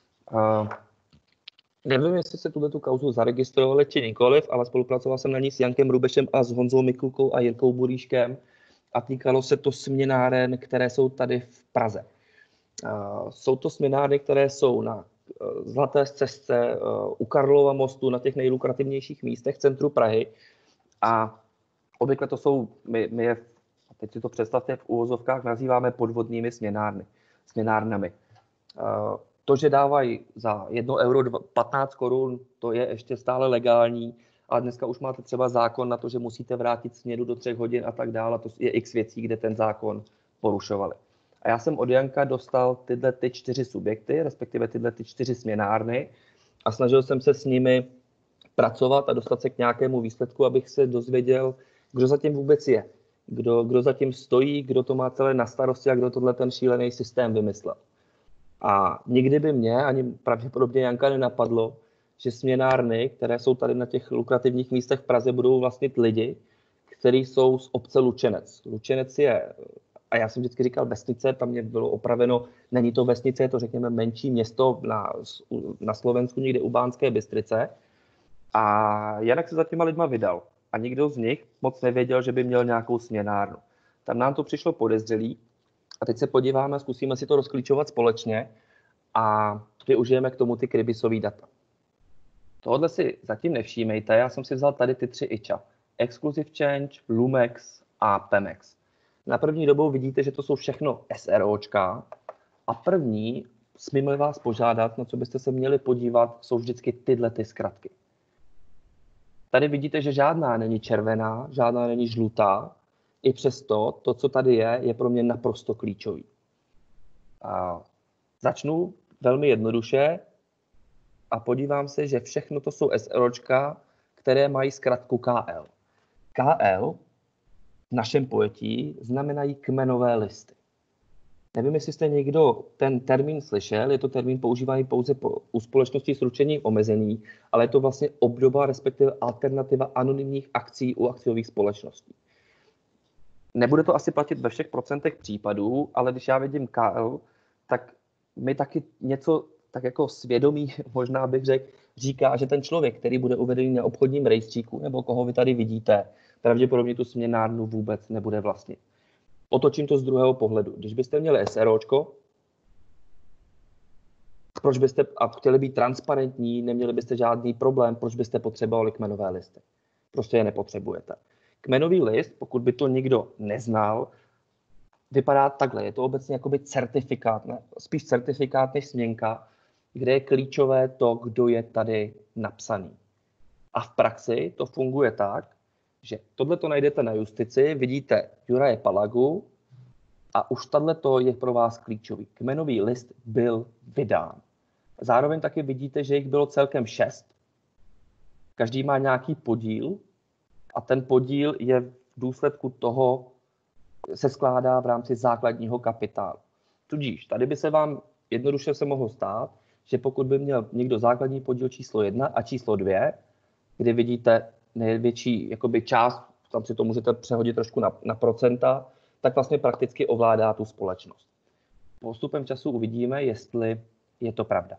Nevím, jestli se tu kauzu zaregistrovali či nikoliv, ale spolupracoval jsem na ní s Jankem Rubešem a s Honzou Mikulkou a Jirkou Buríškem a týkalo se to směnáren, které jsou tady v Praze. Jsou to směnárny, které jsou na Zlaté stezce, u Karlova mostu, na těch nejlukrativnějších místech v centru Prahy a obvykle to jsou, my je, teď si to představte, v uvozovkách nazýváme podvodnými směnárnami. To, že dávají za 1 euro 15 korun, to je ještě stále legální, ale dneska už máte třeba zákon na to, že musíte vrátit směnu do 3 hodin a tak dále. To je x věcí, kde ten zákon porušovali. A já jsem od Janka dostal tyhle 4 subjekty, respektive tyhle 4 směnárny a snažil jsem se s nimi pracovat a dostat se k nějakému výsledku, abych se dozvěděl, kdo zatím vůbec je, kdo zatím stojí, kdo to má celé na starosti a kdo tohle ten šílený systém vymyslel. A nikdy by mě, ani pravděpodobně Janka nenapadlo, že směnárny, které jsou tady na těch lukrativních místech v Praze, budou vlastnit lidi, kteří jsou z obce Lučenec. Lučenec je, a já jsem vždycky říkal vesnice, tam mě bylo opraveno, není to vesnice, je to řekněme menší město na Slovensku, někde u Banské Bystrice. A Janek se za těma lidma vydal. A nikdo z nich moc nevěděl, že by měl nějakou směnárnu. Tam nám to přišlo podezřelý. A teď se podíváme, zkusíme si to rozklíčovat společně a využijeme k tomu ty krybisový data. Tohle si zatím nevšímejte, já jsem si vzal tady ty 3 IČA. Exclusive Change, Lumex a Pemex. Na první dobou vidíte, že to jsou všechno SROčka a první, smím-li vás požádat, na co byste se měli podívat, jsou vždycky tyhle ty zkratky. Tady vidíte, že žádná není červená, žádná není žlutá. I přesto to, co tady je pro mě naprosto klíčový. A začnu velmi jednoduše a podívám se, že všechno to jsou SROčka, které mají zkratku KL. KL v našem pojetí znamenají kmenové listy. Nevím, jestli jste někdo ten termín slyšel, je to termín používaný pouze u společností s ručením omezený, ale je to vlastně obdoba, respektive alternativa anonymních akcí u akciových společností. Nebude to asi platit ve všech procentech případů, ale když já vidím KL, tak mi taky něco, tak jako svědomí, možná bych řekl, říká, že ten člověk, který bude uvedený na obchodním rejstříku, nebo koho vy tady vidíte, pravděpodobně tu směnárnu vůbec nebude vlastnit. Otočím to z druhého pohledu. Když byste měli SROčko, proč byste, a chtěli být transparentní, neměli byste žádný problém, proč byste potřebovali kmenové listy? Prostě je nepotřebujete. Kmenový list, pokud by to nikdo neznal, vypadá takhle. Je to obecně jakoby certifikát, spíš certifikát než směnka, kde je klíčové to, kdo je tady napsaný. A v praxi to funguje tak, že tohleto najdete na Justici, vidíte Juraje Palagu a už tato je pro vás klíčový. Kmenový list byl vydán. Zároveň taky vidíte, že jich bylo celkem 6 Každý má nějaký podíl a ten podíl je v důsledku toho, se skládá v rámci základního kapitálu. Tudíž tady by se vám jednoduše se mohlo stát, že pokud by měl někdo základní podíl číslo 1 a číslo 2, kdy vidíte největší jakoby část, tam si to můžete přehodit trošku na procenta, tak vlastně prakticky ovládá tu společnost. Postupem času uvidíme, jestli je to pravda.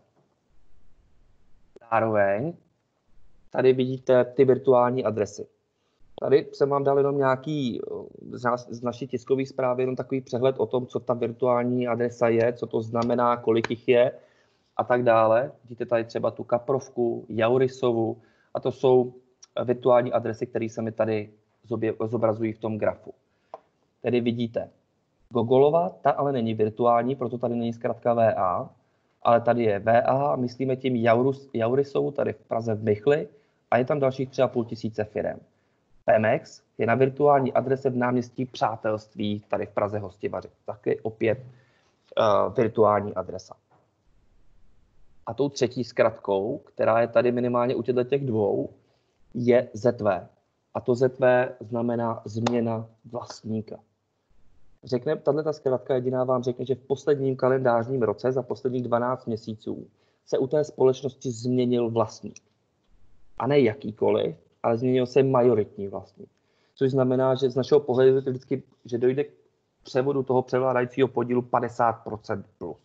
Zároveň tady vidíte ty virtuální adresy. Tady jsem vám dal jenom nějaký z naší tiskové zprávy, jenom takový přehled o tom, co ta virtuální adresa je, co to znamená, kolik jich je a tak dále. Vidíte tady třeba tu Kaprovku, Jaurisovu a to jsou virtuální adresy, které se mi tady zobrazují v tom grafu. Tedy vidíte Gogolova, ta ale není virtuální, proto tady není zkrátka VA, ale tady je VA, myslíme tím Jaurisovu, tady v Praze v Michli a je tam dalších 3,5 000 firem. Pemex je na virtuální adrese v náměstí Přátelství, tady v Praze Hostivaři. Taky opět virtuální adresa. A tou třetí zkratkou, která je tady minimálně u těch dvou, je ZV. A to ZV znamená změna vlastníka. Tato zkratka jediná vám řekne, že v posledním kalendářním roce, za posledních 12 měsíců, se u té společnosti změnil vlastník. A ne jakýkoliv, ale změnil se majoritní vlastník. Což znamená, že z našeho pohledu je to vždycky, že dojde k převodu toho převládajícího podílu 50% plus.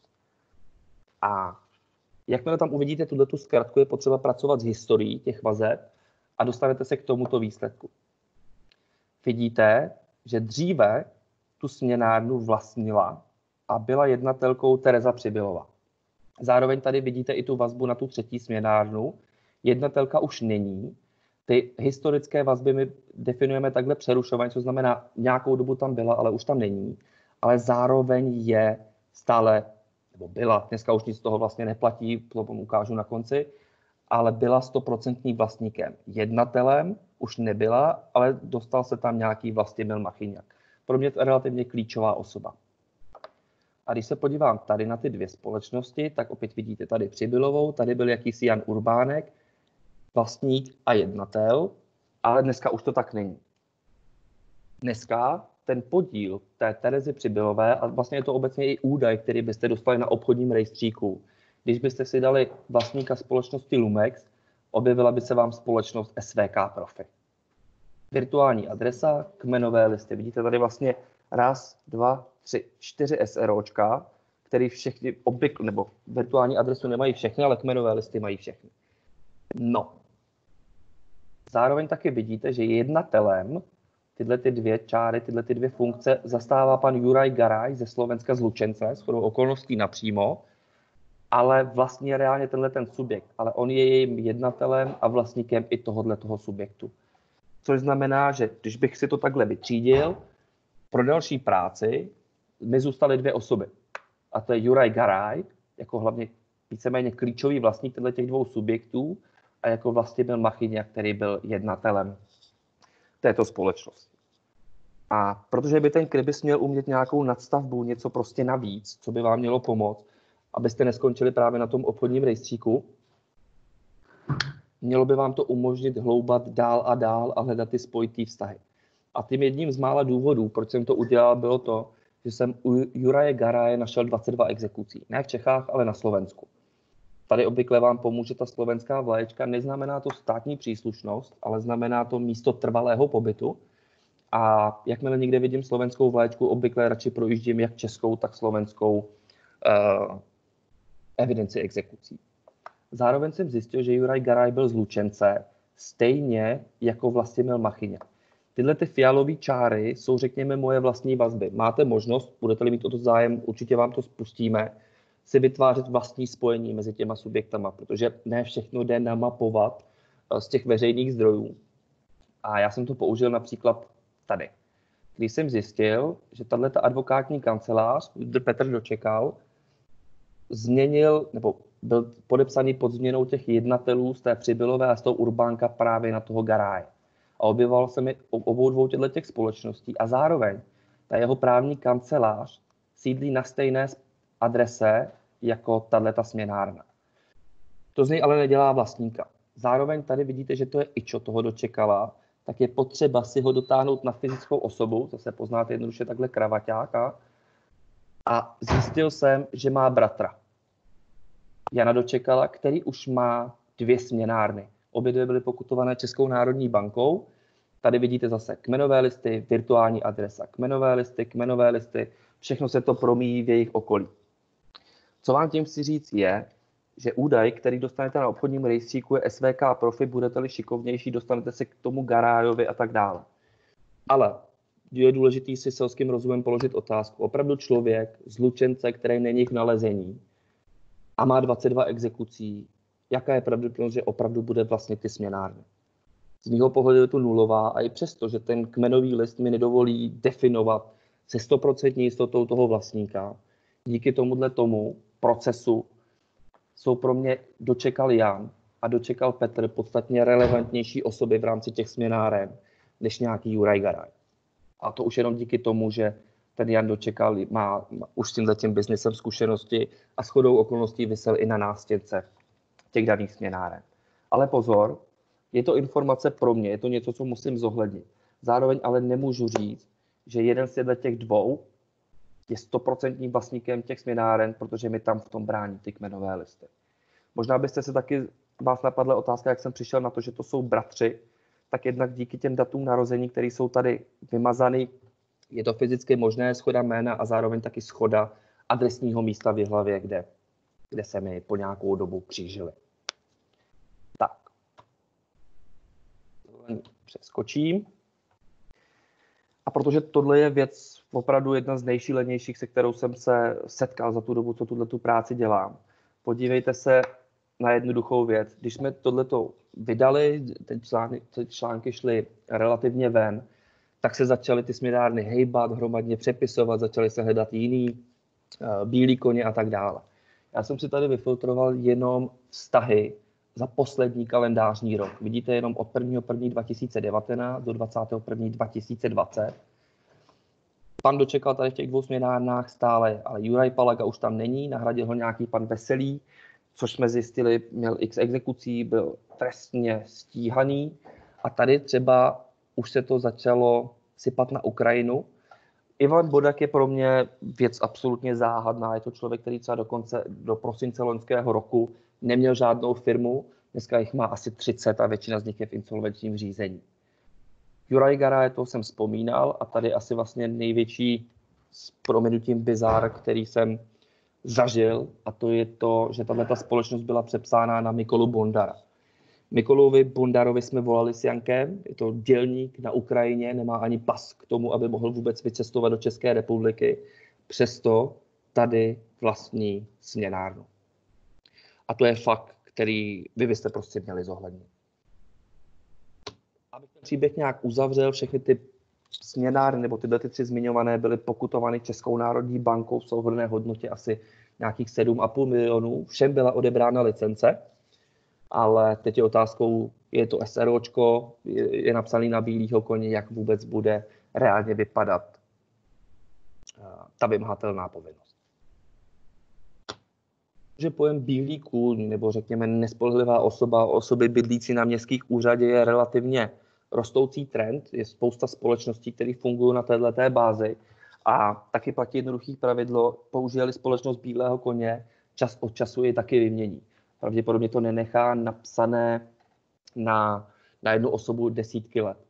A jakmile tam uvidíte tuto zkratku, je potřeba pracovat s historií těch vazeb a dostanete se k tomuto výsledku. Vidíte, že dříve tu směnárnu vlastnila a byla jednatelkou Tereza Přibylová. Zároveň tady vidíte i tu vazbu na tu třetí směnárnu. Jednatelka už není. Ty historické vazby my definujeme takhle přerušovaně, což znamená, nějakou dobu tam byla, ale už tam není. Ale zároveň je stále, nebo byla, dneska už nic z toho vlastně neplatí, to vám ukážu na konci, ale byla 100% vlastníkem. Jednatelem už nebyla, ale dostal se tam nějaký Vlastimil Machyňák. Pro mě to je relativně klíčová osoba. A když se podívám tady na ty dvě společnosti, tak opět vidíte tady Přibylovou, tady byl jakýsi Jan Urbánek, vlastník a jednatel, ale dneska už to tak není. Dneska ten podíl té Terezy Přibylové, a vlastně je to obecně i údaj, který byste dostali na obchodním rejstříku, když byste si dali vlastníka společnosti Lumex, objevila by se vám společnost SVK Profi. Virtuální adresa, kmenové listy. Vidíte tady vlastně 1, 2, 3, 4 SROčka, který všechny obvykle, nebo virtuální adresu nemají všechny, ale kmenové listy mají všechny. No. Zároveň taky vidíte, že jednatelem tyhle ty dvě čáry, tyhle ty dvě funkce zastává pan Juraj Garaj ze Slovenska z Lučence, shodou okolností napřímo, ale vlastně reálně tenhle ten subjekt, ale on je jejím jednatelem a vlastníkem i tohoto subjektu. Což znamená, že když bych si to takhle vytřídil, pro další práci mi zůstaly dvě osoby. A to je Juraj Garaj, jako hlavně víceméně klíčový vlastník těch dvou subjektů a jako Vlastimil Machyňák, který byl jednatelem této společnosti. A protože by ten Kribis měl umět nějakou nadstavbu, něco prostě navíc, co by vám mělo pomoct, abyste neskončili právě na tom obchodním rejstříku, mělo by vám to umožnit hloubat dál a dál a hledat ty spojitý vztahy. A tím jedním z mála důvodů, proč jsem to udělal, bylo to, že jsem u Juraje Garaje našel 22 exekucí. Ne v Čechách, ale na Slovensku. Tady obvykle vám pomůže ta slovenská vlaječka. Neznamená to státní příslušnost, ale znamená to místo trvalého pobytu. A jakmile někde vidím slovenskou vlaječku, obvykle radši projíždím jak českou, tak slovenskou evidenci exekucí. Zároveň jsem zjistil, že Juraj Garaj byl z Lučence, stejně jako Vlastimil Machyňák. Tyhle ty fialové čáry jsou, řekněme, moje vlastní vazby. Máte možnost, budete-li mít o to zájem, určitě vám to spustíme, si vytvářet vlastní spojení mezi těma subjektama, protože ne všechno jde namapovat z těch veřejných zdrojů. A já jsem to použil například tady. Když jsem zjistil, že tato advokátní kancelář, Petr Dočekal, změnil, nebo byl podepsaný pod změnou těch jednatelů z té Přibylové a z toho Urbánka právě na toho Garáje. A objevoval se mi obou dvou těch společností a zároveň ta jeho právní kancelář sídlí na stejné adrese jako tato směnárna. To z něj ale nedělá vlastníka. Zároveň tady vidíte, že to je ičo toho dočekala, tak je potřeba si ho dotáhnout na fyzickou osobu, to se poznáte jednoduše takhle kravaťáka. A zjistil jsem, že má bratra. Jana Dočekala, který už má 2 směnárny. Obě dvě byly pokutované Českou národní bankou. Tady vidíte zase kmenové listy, virtuální adresa, kmenové listy, všechno se to promíjí v jejich okolí. Co vám tím chci říct je, že údaj, který dostanete na obchodním rejstříku, je SVK profi, budete-li šikovnější, dostanete se k tomu garájovi a tak dále. Ale je důležité si selským rozumem položit otázku. Opravdu člověk z Lučence, který není k nalezení a má 22 exekucí, jaká je pravděpodobnost, že opravdu bude vlastně ty směnárny? Z mého pohledu je to nulová a i přesto, že ten kmenový list mi nedovolí definovat se 100% jistotou toho vlastníka, díky tomu procesu jsou pro mě Dočekal Jan a Dočekal Petr podstatně relevantnější osoby v rámci těch směnáren, než nějaký Juraj Garaj. A to už jenom díky tomu, že ten Jan Dočekal má už s tímhletím biznesem zkušenosti a shodou okolností visel i na nástěnce těch daných směnáren. Ale pozor, je to informace pro mě, je to něco, co musím zohlednit. Zároveň ale nemůžu říct, že jeden z těch 2 je 100% vlastníkem těch směnáren, protože mi tam v tom brání ty kmenové listy. Možná byste se taky, vás napadla otázka, jak jsem přišel na to, že to jsou bratři, tak jednak díky těm datům narození, které jsou tady vymazaný, je to fyzicky možné, shoda jména a zároveň taky shoda adresního místa v Jihlavě, kde se mi po nějakou dobu křížili. Tak. Přeskočím. A protože tohle je věc opravdu jedna z nejšílenějších, se kterou jsem se setkal za tu dobu, co tuto práci dělám. Podívejte se na jednoduchou věc. Když jsme tohleto vydali, ty články šly relativně ven, tak se začaly ty směnárny hejbat, hromadně přepisovat, začaly se hledat jiný bílý koně a tak dále. Já jsem si tady vyfiltroval jenom vztahy za poslední kalendářní rok. Vidíte jenom od 1.1.2019 do 21.2020. Pan Dočekal tady v těch 2 směnárnách stále, ale Juraj Palaga už tam není, nahradil ho nějaký pan Veselý, což jsme zjistili, měl x exekucí, byl trestně stíhaný a tady třeba už se to začalo sypat na Ukrajinu. Ivan Bodak je pro mě věc absolutně záhadná. Je to člověk, který třeba dokonce do prosince loňského roku neměl žádnou firmu. Dneska jich má asi 30 a většina z nich je v insolvenčním řízení. Juraj Garaj, to jsem vzpomínal a tady asi vlastně největší s prominutím bizár, který jsem zažil, a to je to, že tato společnost byla přepsána na Mikolu Bondara. Mikolovi Bondarovi jsme volali s Jankem, je to dělník na Ukrajině, nemá ani pas k tomu, aby mohl vůbec vycestovat do České republiky, přesto tady vlastní směnárnu. A to je fakt, který vy byste prostě měli zohlednit. Abych ten příběh nějak uzavřel, všechny ty směnárny, nebo tyhle 3 zmiňované, byly pokutovány Českou národní bankou v souhrnné hodnotě asi nějakých 7,5 milionů. Všem byla odebrána licence, ale teď je otázkou, je to SROčko, je napsaný na bílýho koni, jak vůbec bude reálně vypadat ta vymahatelná povinnost. Že pojem bílý kůň, nebo řekněme nespolehlivá osoba, osoby bydlící na městských úřadě je relativně rostoucí trend. Je spousta společností, které fungují na této bázi a taky platí jednoduché pravidlo, použili společnost bílého koně, čas od času je taky vymění. Pravděpodobně to nenechá napsané na jednu osobu desítky let.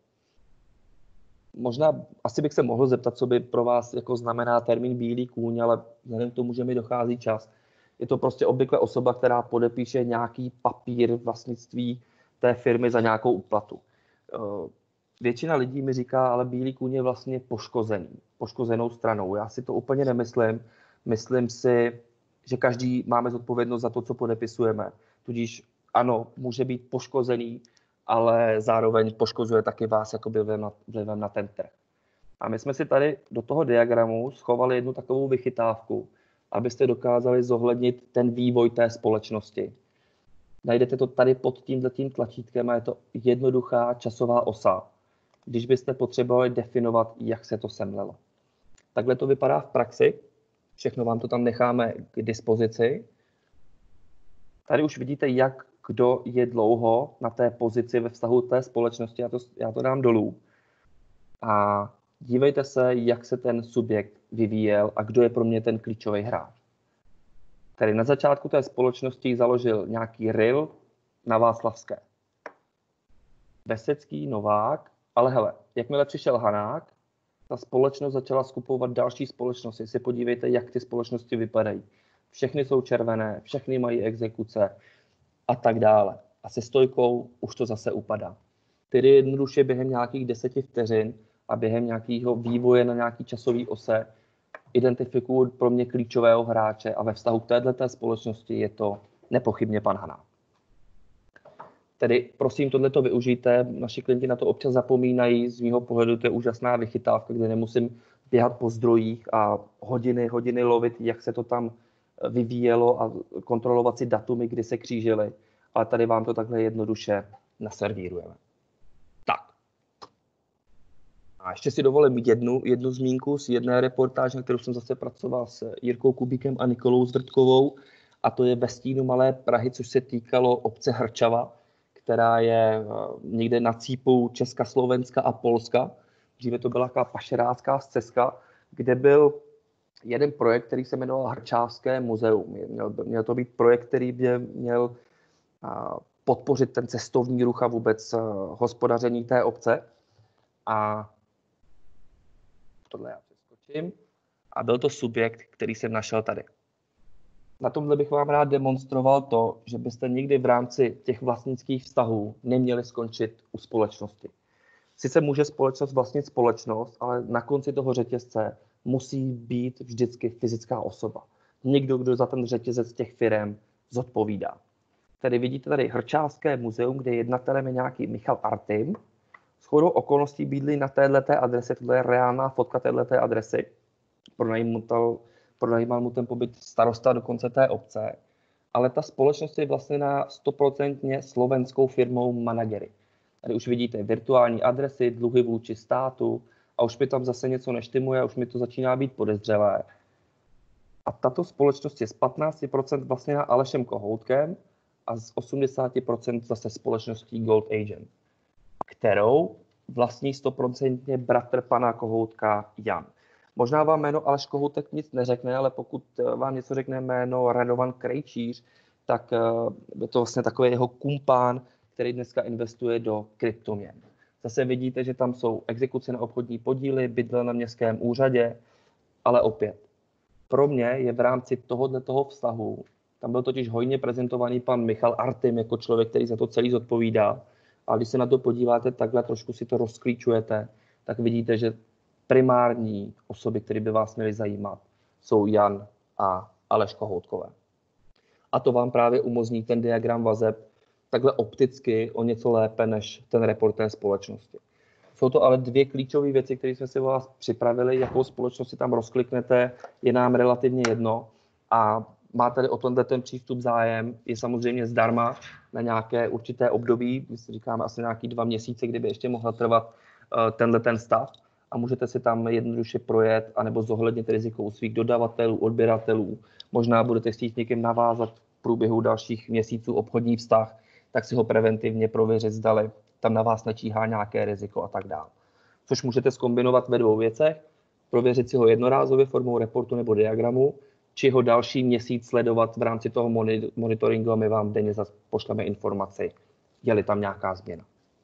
Možná asi bych se mohl zeptat, co by pro vás jako znamená termín bílý kůň, ale vzhledem k tomu, že mi dochází čas. Je to prostě obvykle osoba, která podepíše nějaký papír vlastnictví té firmy za nějakou úplatu. Většina lidí mi říká, ale bílý kůň je vlastně poškozenou stranou. Já si to úplně nemyslím. Myslím si, že každý máme zodpovědnost za to, co podepisujeme. Tudíž ano, může být poškozený, ale zároveň poškozuje taky vás jakoby vlivem na ten trh. A my jsme si tady do toho diagramu schovali jednu takovou vychytávku, abyste dokázali zohlednit ten vývoj té společnosti. Najdete to tady pod tímhletím tlačítkem a je to jednoduchá časová osa, když byste potřebovali definovat, jak se to semlelo. Takhle to vypadá v praxi. Všechno vám to tam necháme k dispozici. Tady už vidíte, jak kdo je dlouho na té pozici ve vztahu té společnosti, já to dám dolů. A dívejte se, jak se ten subjekt vyvíjel a kdo je pro mě ten klíčový hráč. Tedy na začátku té společnosti založil nějaký Ril na Václavské. Vesecký, Novák, ale hele, jakmile přišel Hanák, ta společnost začala skupovat další společnosti. Si podívejte, jak ty společnosti vypadají. Všechny jsou červené, všechny mají exekuce a tak dále. A se Stojkou už to zase upadá. Tedy jednoduše během nějakých 10 vteřin a během nějakého vývoje na nějaký časový ose identifikuju pro mě klíčového hráče a ve vztahu k této společnosti je to nepochybně pan Hanák. Tedy prosím, tohleto využijte, naši klienti na to občas zapomínají, z mého pohledu to je úžasná vychytávka, kde nemusím běhat po zdrojích a hodiny lovit, jak se to tam vyvíjelo a kontrolovat si datumy, kdy se křížily, ale tady vám to takhle jednoduše naservírujeme. Tak. A ještě si dovolím jednu zmínku z jedné reportáže, na kterou jsem zase pracoval s Jirkou Kubíkem a Nikolou Zvrtkovou, a to je ve stínu Malé Prahy, což se týkalo obce Hrčava, která je někde na cípu Česka, Slovenska a Polska. Dříve to byla taková pašerácká stezka, kde byl jeden projekt, který se jmenoval Hrčávské muzeum. Měl to být projekt, který by měl podpořit ten cestovní ruch a vůbec hospodaření té obce. A tohle já přeskočím. A byl to subjekt, který jsem našel tady. Na tomhle bych vám rád demonstroval to, že byste nikdy v rámci těch vlastnických vztahů neměli skončit u společnosti. Sice může společnost vlastnit společnost, ale na konci toho řetězce musí být vždycky fyzická osoba. Někdo, kdo za ten řetězec těch firem zodpovídá. Tady vidíte tady Hrčávské muzeum, kde jednatelem je nějaký Michal Artim. Shodou okolností bydlí na této adrese, tohle je reálná fotka této adresy. Pronajímal mu ten pobyt starosta dokonce té obce, ale ta společnost je vlastně na 100% slovenskou firmou Managery. Tady už vidíte virtuální adresy, dluhy vůči státu a už mi tam zase něco neštimuje, už mi to začíná být podezřelé. A tato společnost je z 15% vlastně na Alešem Kohoutkem a z 80% zase společností Gold Agent, kterou vlastní 100% bratr pana Kohoutka Jan. Možná vám jméno Aleš Kohoutek nic neřekne, ale pokud vám něco řekne jméno Radovan Krejčíř, tak je to vlastně takový jeho kumpán, který dneska investuje do kryptoměn. Zase vidíte, že tam jsou exekuce na obchodní podíly, bydlel na městském úřadě, ale opět. Pro mě je v rámci tohoto vztahu, tam byl totiž hojně prezentovaný pan Michal Artim jako člověk, který za to celý zodpovídá. A když se na to podíváte takhle, trošku si to rozklíčujete, tak vidíte, že primární osoby, které by vás měly zajímat, jsou Jan a Aleš Kohoutkové. A to vám právě umožní ten diagram vazeb takhle opticky o něco lépe než ten report té společnosti. Jsou to ale dvě klíčové věci, které jsme si o vás připravili, jakou společnost si tam rozkliknete, je nám relativně jedno a máte-li o tomhle ten přístup zájem, je samozřejmě zdarma na nějaké určité období, my si říkáme asi nějaký 2 měsíce, kdyby ještě mohla trvat tenhle ten stav a můžete si tam jednoduše projet anebo zohlednit riziko u svých dodavatelů, odběratelů, možná budete chtít někým navázat v průběhu dalších měsíců obchodní vztah, tak si ho preventivně prověřit, zdali tam na vás nečíhá nějaké riziko a tak dále. Což můžete zkombinovat ve 2 věcech, prověřit si ho jednorázově formou reportu nebo diagramu, či ho další měsíc sledovat v rámci toho monitoringu a my vám denně zase pošleme informaci, je-li tam nějaká změna.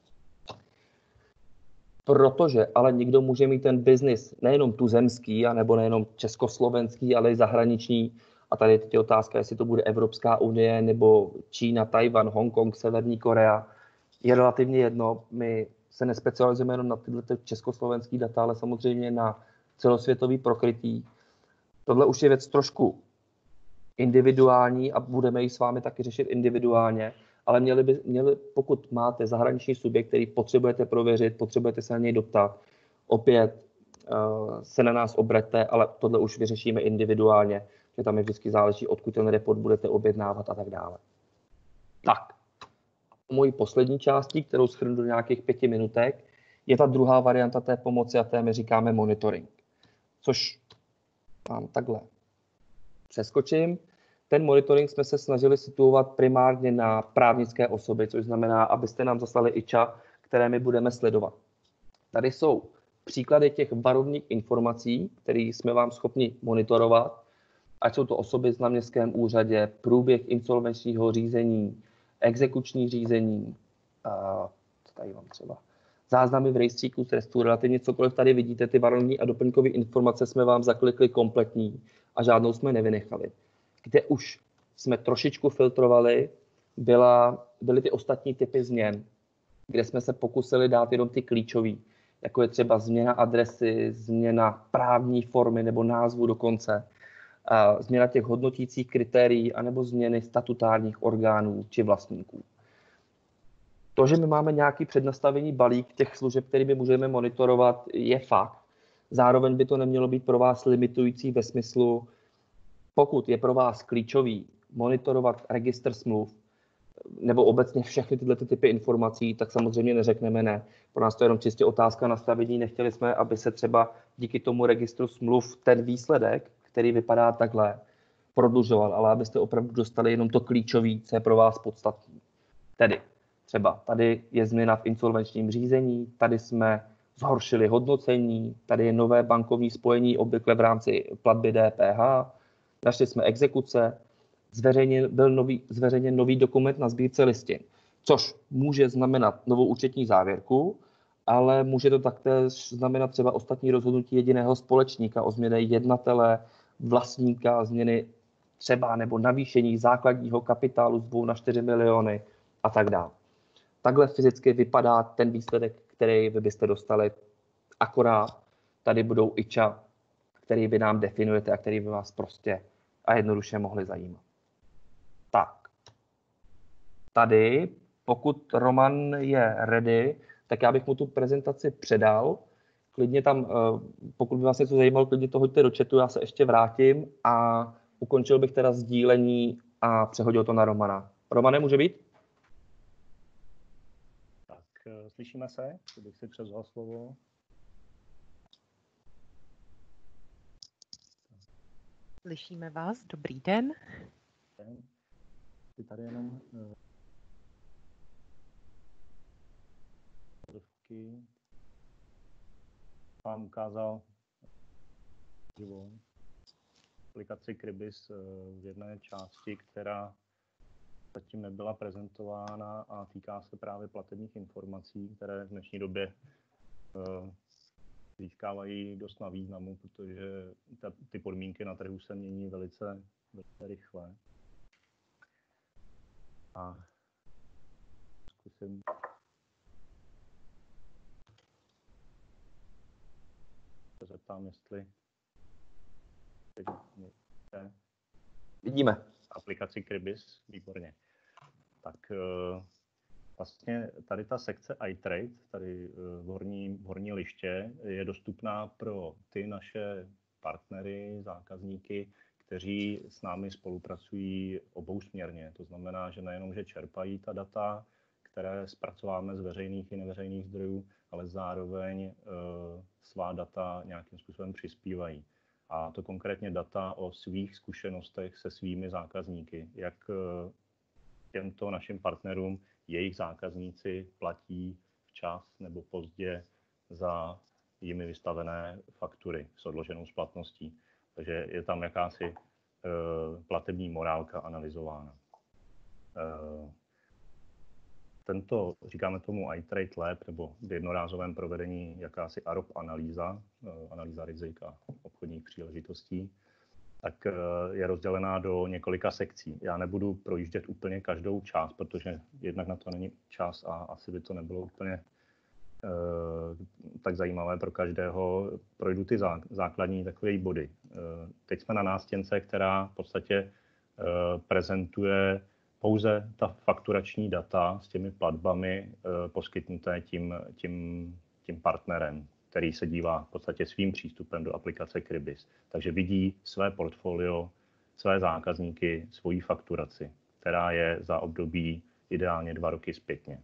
Protože ale někdo může mít ten biznis nejenom tuzemský, anebo nejenom československý, ale i zahraniční. A tady je otázka, jestli to bude Evropská unie, nebo Čína, Tajvan, Hongkong, Severní Korea. Je relativně jedno, my se nespecializujeme jenom na tyhle československý data, ale samozřejmě na celosvětový prokrytí. Tohle už je věc trošku individuální a budeme ji s vámi taky řešit individuálně, ale pokud máte zahraniční subjekt, který potřebujete prověřit, potřebujete se na něj doptat, opět se na nás obraťte, ale tohle už vyřešíme individuálně, že tam je vždycky záleží, odkud ten report budete objednávat a tak dále. Tak, mojí poslední částí, kterou shrnu do nějakých 5 minutek, je ta druhá varianta té pomoci a té my říkáme monitoring. Což vám takhle přeskočím. ten monitoring jsme se snažili situovat primárně na právnické osoby, což znamená, abyste nám zaslali IČA, které my budeme sledovat. Tady jsou příklady těch varovných informací, které jsme vám schopni monitorovat, ať jsou to osoby na městském úřadě, průběh insolvenčního řízení, exekuční řízení, co tady mám třeba, záznamy v rejstříku trestů, relativně cokoliv tady vidíte, ty varovní a doplňkové informace jsme vám zaklikli kompletní a žádnou jsme nevynechali. Kde už jsme trošičku filtrovali, byly ty ostatní typy změn, kde jsme se pokusili dát jenom ty klíčové, jako je třeba změna adresy, změna právní formy nebo názvu dokonce, změna těch hodnotících kritérií anebo změny statutárních orgánů či vlastníků. To, že my máme nějaký přednastavený balík těch služeb, kterými můžeme monitorovat, je fakt. Zároveň by to nemělo být pro vás limitující ve smyslu, pokud je pro vás klíčový monitorovat registr smluv nebo obecně všechny tyhle typy informací, tak samozřejmě neřekneme ne. Pro nás to je jenom čistě otázka nastavení. Nechtěli jsme, aby se třeba díky tomu registru smluv ten výsledek, který vypadá takhle, prodlužoval, ale abyste opravdu dostali jenom to klíčové, co je pro vás podstatné. Tedy třeba tady je změna v insolvenčním řízení, tady jsme zhoršili hodnocení, tady je nové bankovní spojení, obvykle v rámci platby DPH, našli jsme exekuce, byl zveřejněn nový dokument na sbírce listin, což může znamenat novou účetní závěrku, ale může to taktéž znamenat třeba ostatní rozhodnutí jediného společníka o změně jednatele, vlastníka, změny třeba nebo navýšení základního kapitálu z 2 na 4 miliony a tak dále. Takhle fyzicky vypadá ten výsledek, který vy byste dostali, akorát tady budou IČA, který vy nám definujete a který by vás prostě a jednoduše mohli zajímat. Tak, tady, pokud Roman je ready, tak já bych mu tu prezentaci předal. Klidně tam, pokud by vás něco zajímalo, klidně to hoďte do chatu, já se ještě vrátím a ukončil bych teda sdílení a přehodil to na Romana. Romane, může být? Tak, slyšíme se? Kdybych si převzal slovo. Slyšíme vás, dobrý den. Tady jenom vám ukázal aplikaci Cribis v jedné části, která zatím nebyla prezentována a týká se právě platebních informací, které v dnešní době získávají dost na významu, protože ty podmínky na trhu se mění velice rychle. A zkusím se zeptám, jestli vidíme aplikaci Cribis, výborně. Tak vlastně tady ta sekce iTrade, tady v horní liště, je dostupná pro ty naše partnery, zákazníky, kteří s námi spolupracují obousměrně. To znamená, že nejenom, že čerpají ta data, které zpracováme z veřejných i neveřejných zdrojů, ale zároveň svá data nějakým způsobem přispívají. A to konkrétně data o svých zkušenostech se svými zákazníky, jak těmto našim partnerům jejich zákazníci platí včas nebo pozdě za jimi vystavené faktury s odloženou splatností. Takže je tam jakási platební morálka analyzována. Říkáme tomu iTrade Lab, nebo v jednorázovém provedení jakási AROP analýza rizik a obchodních příležitostí, tak je rozdělená do několika sekcí. Já nebudu projíždět úplně každou část, protože jednak na to není čas a asi by to nebylo úplně tak zajímavé pro každého. Projdu ty základní takové body. Teď jsme na nástěnce, která v podstatě prezentuje pouze ta fakturační data s těmi platbami poskytnuté tím partnerem, který se dívá v podstatě svým přístupem do aplikace Cribis. Takže vidí své portfolio, své zákazníky, svoji fakturaci, která je za období ideálně 2 roky zpětně.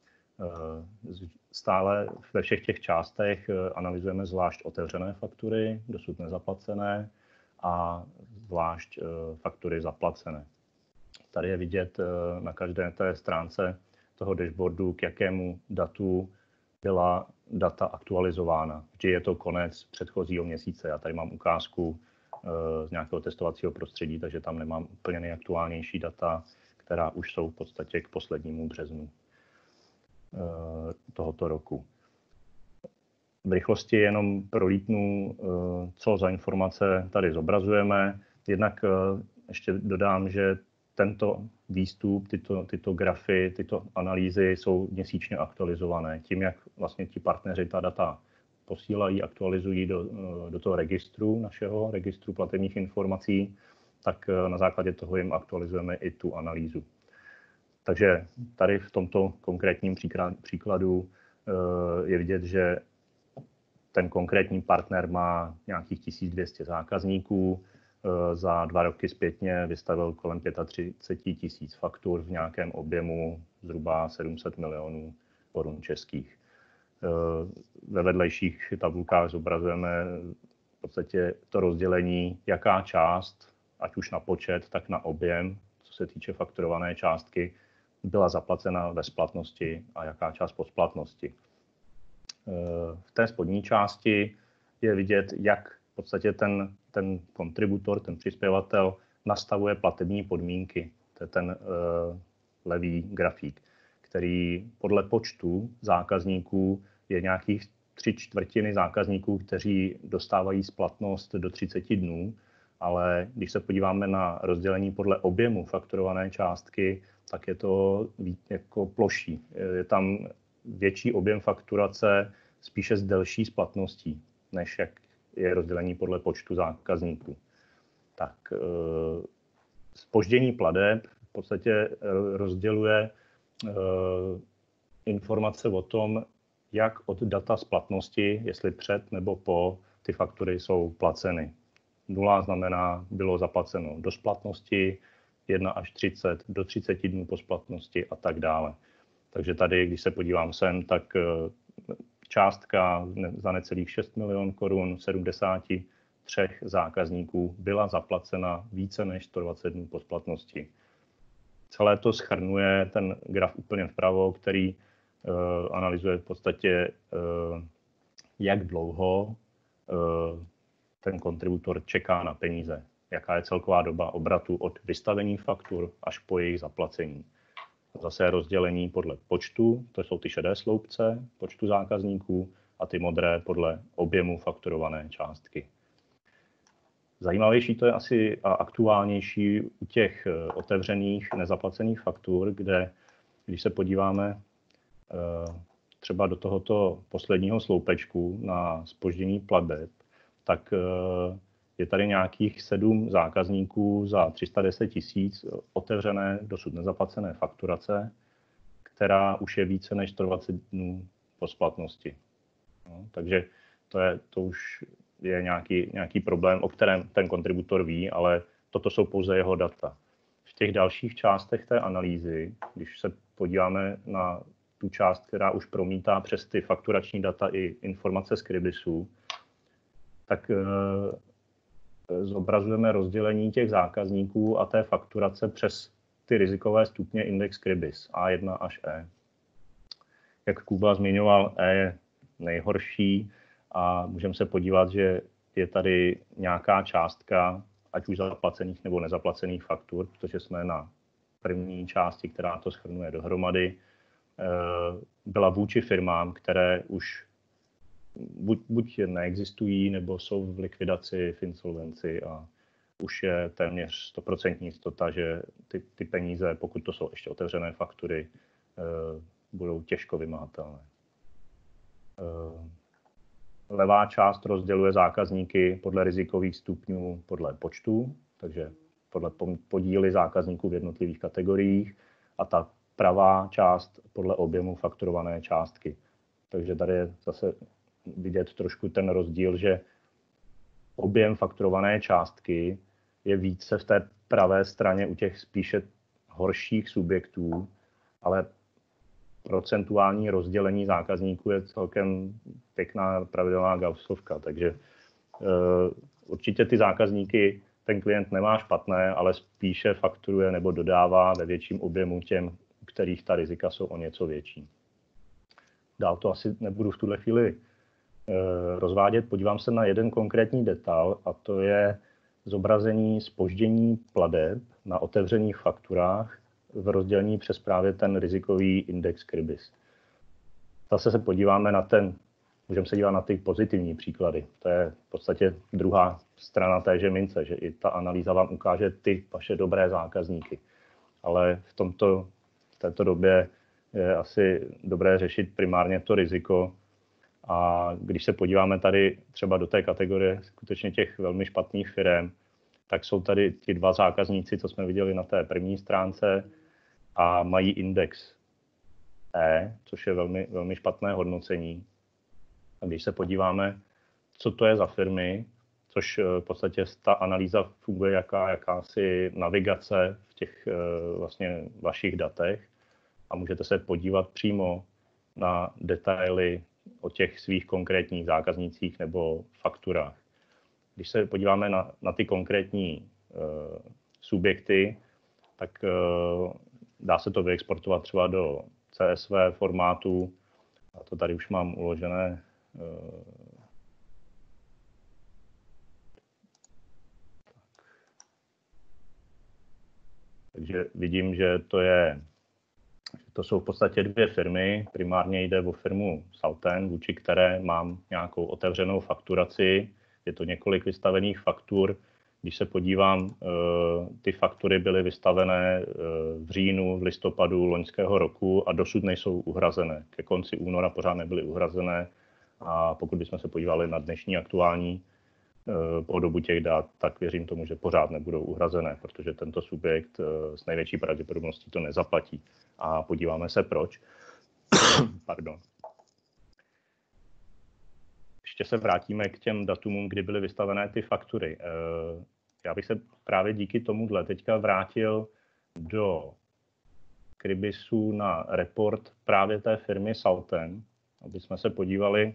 Stále ve všech těch částech analyzujeme zvlášť otevřené faktury, dosud nezaplacené, a zvlášť faktury zaplacené. Tady je vidět na každé té stránce toho dashboardu, k jakému datu byla data aktualizována. Vždy je to konec předchozího měsíce. Já tady mám ukázku z nějakého testovacího prostředí, takže tam nemám úplně nejaktuálnější data, která už jsou v podstatě k poslednímu březnu tohoto roku. V rychlosti jenom prolítnu, co za informace tady zobrazujeme. Jednak ještě dodám, že tento výstup, tyto grafy, tyto analýzy jsou měsíčně aktualizované. Tím, jak vlastně ti partneři ta data posílají, aktualizují do toho registru, našeho registru platebních informací, tak na základě toho jim aktualizujeme i tu analýzu. Takže tady v tomto konkrétním příkladu je vidět, že ten konkrétní partner má nějakých 1200 zákazníků, za 2 roky zpětně vystavil kolem 35 000 faktur v nějakém objemu zhruba 700 milionů korun českých. Ve vedlejších tabulkách zobrazujeme v podstatě to rozdělení, jaká část, ať už na počet, tak na objem, co se týče fakturované částky, byla zaplacena ve splatnosti a jaká část po splatnosti. V té spodní části je vidět, jak v podstatě ten kontributor, ten přispěvatel nastavuje platební podmínky. To je ten levý grafík, který podle počtu zákazníků je nějakých 3/4 zákazníků, kteří dostávají splatnost do 30 dnů, ale když se podíváme na rozdělení podle objemu fakturované částky, tak je to jako ploší. Je tam větší objem fakturace spíše s delší splatností, než jak je rozdělení podle počtu zákazníků. Tak zpoždění plateb v podstatě rozděluje informace o tom, jak od data splatnosti, jestli před nebo po, ty faktury jsou placeny. 0 znamená, bylo zaplaceno do splatnosti, 1 až 30, do 30 dnů po splatnosti a tak dále. Takže tady, když se podívám sem, tak částka za necelých 6 milionů korun 73 zákazníků byla zaplacena více než 120 dnů po splatnosti. Celé to shrnuje ten graf úplně vpravo, který analyzuje v podstatě, jak dlouho ten kontributor čeká na peníze, jaká je celková doba obratu od vystavení faktur až po jejich zaplacení. Zase rozdělení podle počtu, to jsou ty šedé sloupce, počtu zákazníků, a ty modré podle objemu fakturované částky. Zajímavější to je asi a aktuálnější u těch otevřených nezaplacených faktur, kde, když se podíváme třeba do tohoto posledního sloupečku na zpoždění plateb, tak je tady nějakých 7 zákazníků za 310 000 otevřené, dosud nezaplacené fakturace, která už je více než 120 dnů po splatnosti. No, takže to už je nějaký problém, o kterém ten kontributor ví, ale toto jsou pouze jeho data. V těch dalších částech té analýzy, když se podíváme na tu část, která už promítá přes ty fakturační data i informace z Cribisů, tak zobrazujeme rozdělení těch zákazníků a té fakturace přes ty rizikové stupně index Cribis A1 až E. Jak Kuba zmiňoval, E je nejhorší a můžeme se podívat, že je tady nějaká částka, ať už zaplacených nebo nezaplacených faktur, protože jsme na první části, která to shrnuje dohromady, byla vůči firmám, které už buď neexistují, nebo jsou v likvidaci, v insolvenci a už je téměř 100% jistota, že ty peníze, pokud to jsou ještě otevřené faktury, budou těžko vymahatelné. Levá část rozděluje zákazníky podle rizikových stupňů, podle počtu, takže podle podíly zákazníků v jednotlivých kategoriích, a ta pravá část podle objemu fakturované částky. Takže tady je zase vidět trošku ten rozdíl, že objem fakturované částky je více v té pravé straně u těch spíše horších subjektů, ale procentuální rozdělení zákazníků je celkem pěkná pravidelná gaussovka, takže určitě ty zákazníky ten klient nemá špatné, ale spíše fakturuje nebo dodává ve větším objemu těm, u kterých ta rizika jsou o něco větší. Dál to asi nebudu v tuhle chvíli rozvádět. Podívám se na jeden konkrétní detail, a to je zobrazení zpoždění plateb na otevřených fakturách v rozdělení přes právě ten rizikový index CRIBIS. Zase se podíváme na můžeme se dívat na ty pozitivní příklady. To je v podstatě druhá strana téže mince, že i ta analýza vám ukáže ty vaše dobré zákazníky. Ale v této době je asi dobré řešit primárně to riziko. A když se podíváme tady třeba do té kategorie skutečně těch velmi špatných firem, tak jsou tady ti dva zákazníci, co jsme viděli na té první stránce, a mají index E, což je velmi, velmi špatné hodnocení. A když se podíváme, co to je za firmy, což v podstatě ta analýza funguje jakási navigace v těch vlastně vašich datech a můžete se podívat přímo na detaily o těch svých konkrétních zákaznících nebo fakturách. Když se podíváme na ty konkrétní subjekty, tak dá se to vyexportovat třeba do CSV formátu. A to tady už mám uložené. Takže vidím, že to jsou v podstatě dvě firmy. Primárně jde o firmu Salten, vůči které mám nějakou otevřenou fakturaci. Je to několik vystavených faktur. Když se podívám, ty faktury byly vystavené v říjnu, v listopadu loňského roku a dosud nejsou uhrazené. Ke konci února pořád nebyly uhrazené a pokud bychom se podívali na dnešní aktuální podobu těch dat, tak věřím tomu, že pořád nebudou uhrazené, protože tento subjekt s největší pravděpodobností to nezaplatí. A podíváme se proč. Pardon. Ještě se vrátíme k těm datumům, kdy byly vystavené ty faktury. Já bych se právě díky tomuhle teďka vrátil do CRIBISu na report právě té firmy Salten, aby jsme se podívali,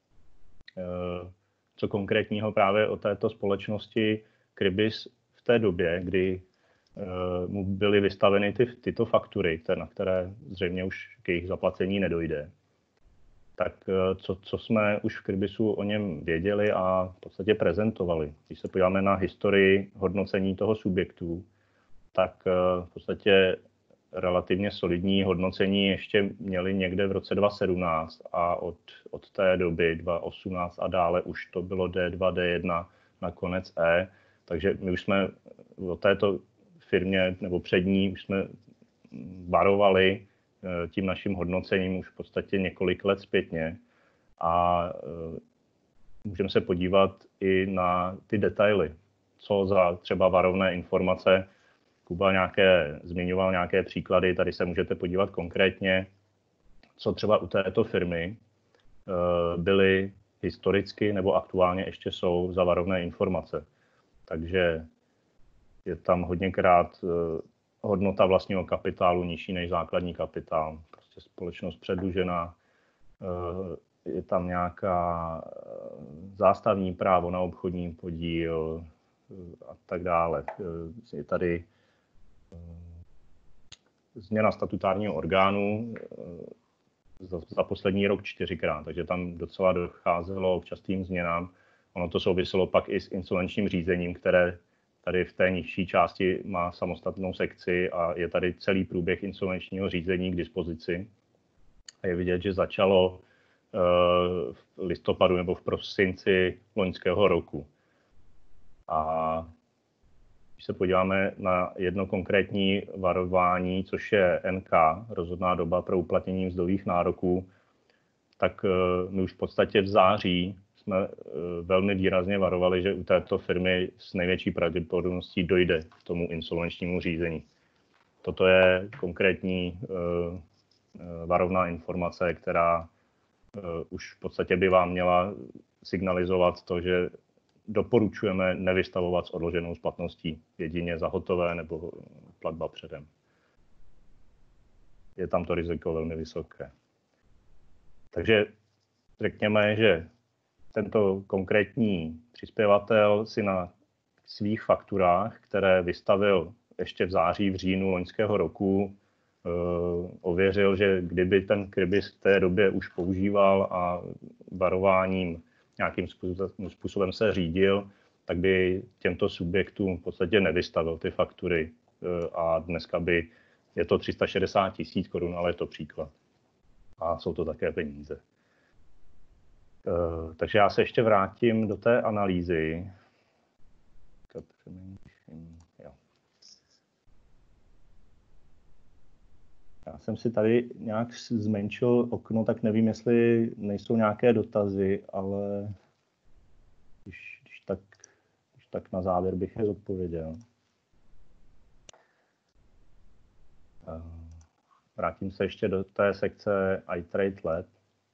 co konkrétního právě o této společnosti CRIBIS v té době, kdy mu byly vystaveny tyto faktury, na které zřejmě už k jejich zaplacení nedojde. Tak co jsme už v CRIBISu o něm věděli a v podstatě prezentovali. Když se podíváme na historii hodnocení toho subjektu, tak v podstatě relativně solidní hodnocení ještě měli někde v roce 2017 a od té doby 2018 a dále už to bylo D2, D1, nakonec E. Takže my už jsme o této firmě nebo před ní už jsme varovali tím naším hodnocením už v podstatě několik let zpětně a můžeme se podívat i na ty detaily, co za třeba varovné informace. Kuba zmiňoval nějaké příklady, tady se můžete podívat konkrétně, co třeba u této firmy byly historicky nebo aktuálně ještě jsou za varovné informace. Takže je tam hodněkrát hodnota vlastního kapitálu nižší než základní kapitál. Prostě společnost předlužená, je tam nějaká zástavní právo na obchodní podíl a tak dále. Je tady změna statutárního orgánu za poslední rok 4krát, takže tam docela docházelo k častým změnám. Ono to souviselo pak i s insolvenčním řízením, které tady v té nižší části má samostatnou sekci a je tady celý průběh insolvenčního řízení k dispozici. A je vidět, že začalo v listopadu nebo v prosinci loňského roku. A když se podíváme na jedno konkrétní varování, což je NK, rozhodná doba pro uplatnění mzdových nároků, tak my už v podstatě v září jsme velmi výrazně varovali, že u této firmy s největší pravděpodobností dojde k tomu insolvenčnímu řízení. Toto je konkrétní varovná informace, která už v podstatě by vám měla signalizovat to, že doporučujeme nevystavovat s odloženou splatností, jedině za hotové nebo platba předem. Je tam to riziko velmi vysoké. Takže řekněme, že tento konkrétní přispěvatel si na svých fakturách, které vystavil ještě v září, v říjnu loňského roku, ověřil, že kdyby ten Cribis v té době už používal a varováním nějakým způsobem se řídil, tak by těmto subjektům v podstatě nevystavil ty faktury. A dneska by je to 360 000 korun, ale je to příklad. A jsou to také peníze. Takže já se ještě vrátím do té analýzy. Já jsem si tady nějak zmenšil okno, tak nevím, jestli nejsou nějaké dotazy, ale když tak na závěr bych je zodpověděl. Vrátím se ještě do té sekce iTrade Lab,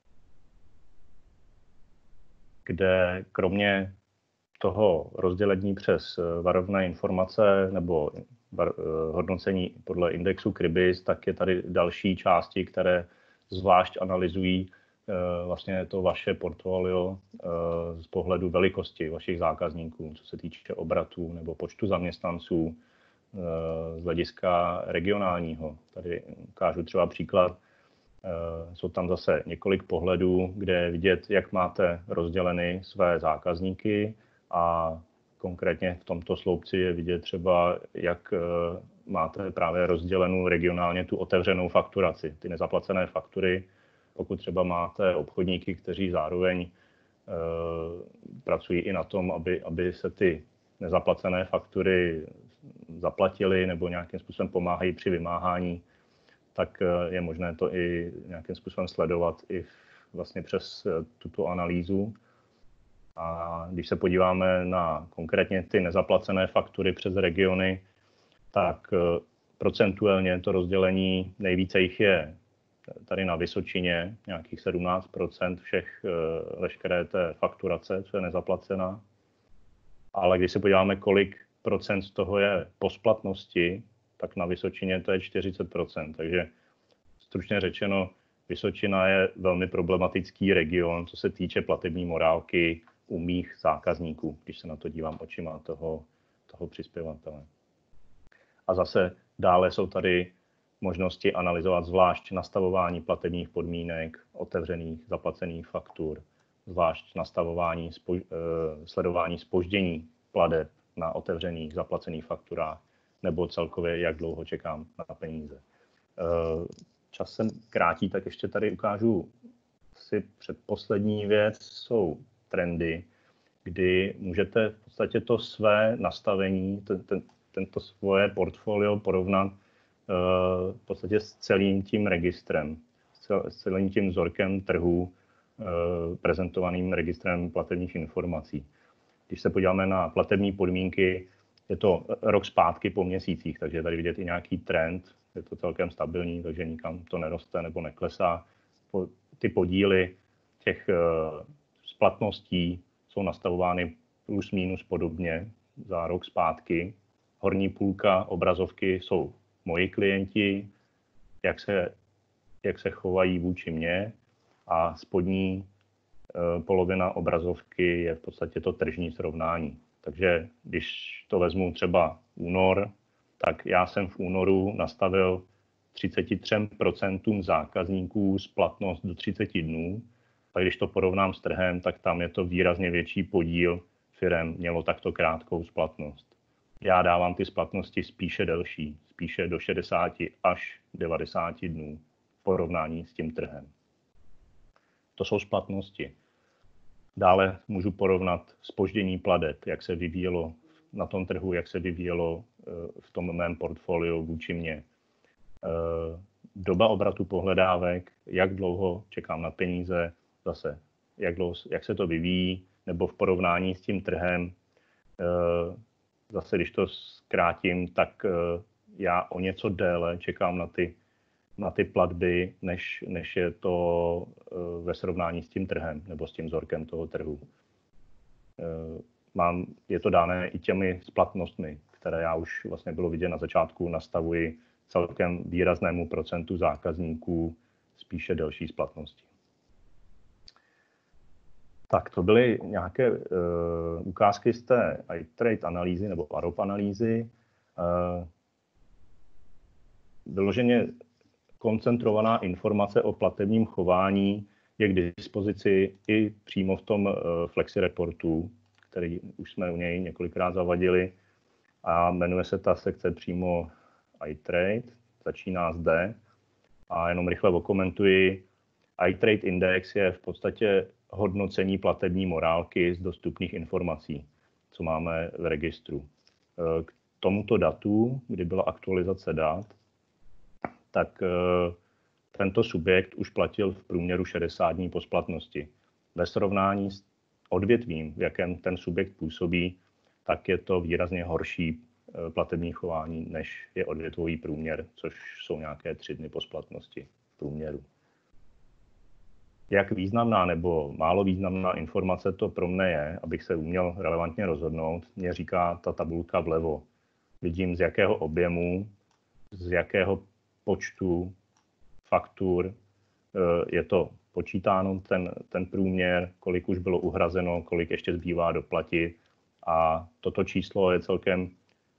kde kromě toho rozdělení přes varovné informace nebo hodnocení podle indexu Cribis, tak je tady další části, které zvlášť analyzují vlastně to vaše portfolio z pohledu velikosti vašich zákazníků, co se týče obratů nebo počtu zaměstnanců, z hlediska regionálního. Tady ukážu třeba příklad. Jsou tam zase několik pohledů, kde je vidět, jak máte rozděleny své zákazníky a konkrétně v tomto sloupci je vidět třeba, jak máte právě rozdělenou regionálně tu otevřenou fakturaci, ty nezaplacené faktury. Pokud třeba máte obchodníky, kteří zároveň pracují i na tom, aby se ty nezaplacené faktury zaplatily nebo nějakým způsobem pomáhají při vymáhání, tak je možné to i nějakým způsobem sledovat i vlastně přes tuto analýzu. A když se podíváme na konkrétně ty nezaplacené faktury přes regiony, tak procentuálně to rozdělení nejvíce jich je tady na Vysočině, nějakých 17% veškeré té fakturace, co je nezaplacená. Ale když se podíváme, kolik procent z toho je po splatnosti, tak na Vysočině to je 40%. Takže stručně řečeno, Vysočina je velmi problematický region, co se týče platební morálky u mých zákazníků, když se na to dívám očima toho přispěvatele. A zase dále jsou tady možnosti analyzovat zvlášť nastavování platebních podmínek, otevřených zaplacených faktur, zvlášť nastavování sledování zpoždění plateb na otevřených zaplacených fakturách, nebo celkově, jak dlouho čekám na peníze. Čas se krátí, tak ještě tady ukážu si předposlední věc, jsou trendy, kdy můžete v podstatě to své nastavení, tento svoje portfolio porovnat v podstatě s celým tím registrem, s celým tím vzorkem trhu, prezentovaným registrem platebních informací. Když se podíváme na platební podmínky, je to rok zpátky po měsících, takže tady vidět i nějaký trend, je to celkem stabilní, takže nikam to neroste nebo neklesá. Ty podíly těch splatností jsou nastavovány plus minus podobně za rok zpátky. Horní půlka obrazovky jsou moji klienti, jak se chovají vůči mně, a spodní polovina obrazovky je v podstatě to tržní srovnání. Takže když to vezmu třeba únor, tak já jsem v únoru nastavil 33% zákazníků splatnost do 30 dnů. A když to porovnám s trhem, tak tam je to výrazně větší podíl firem mělo takto krátkou splatnost. Já dávám ty splatnosti spíše delší, spíše do 60 až 90 dnů v porovnání s tím trhem. To jsou splatnosti. Dále můžu porovnat zpoždění plateb, jak se vyvíjelo na tom trhu, jak se vyvíjelo v tom mém portfoliu vůči mně. Doba obratu pohledávek, jak dlouho čekám na peníze, zase jak se to vyvíjí, nebo v porovnání s tím trhem. Zase, když to zkrátím, tak já o něco déle čekám na ty platby, než je to ve srovnání s tím trhem nebo s tím vzorkem toho trhu. Je to dané i těmi splatnostmi, které já už vlastně bylo vidět na začátku, nastavuji celkem výraznému procentu zákazníků spíše delší splatnosti. Tak to byly nějaké ukázky z té iTrade analýzy nebo AROP analýzy. Vyloženě koncentrovaná informace o platebním chování je k dispozici i přímo v tom Flexi reportu, který už jsme u něj několikrát zavadili, a jmenuje se ta sekce přímo iTrade, začíná zde. A jenom rychle okomentuji, iTrade Index je v podstatě hodnocení platební morálky z dostupných informací, co máme v registru. K tomuto datu, kdy byla aktualizace dat, tak tento subjekt už platil v průměru 60 dní po splatnosti. Ve srovnání s odvětvím, v jakém ten subjekt působí, tak je to výrazně horší platební chování, než je odvětvový průměr, což jsou nějaké 3 dny po splatnosti v průměru. Jak významná nebo málo významná informace to pro mne je, abych se uměl relevantně rozhodnout, mě říká ta tabulka vlevo. Vidím, z jakého objemu, z jakého počtu faktur je to počítáno, ten průměr, kolik už bylo uhrazeno, kolik ještě zbývá doplatit. A toto číslo je celkem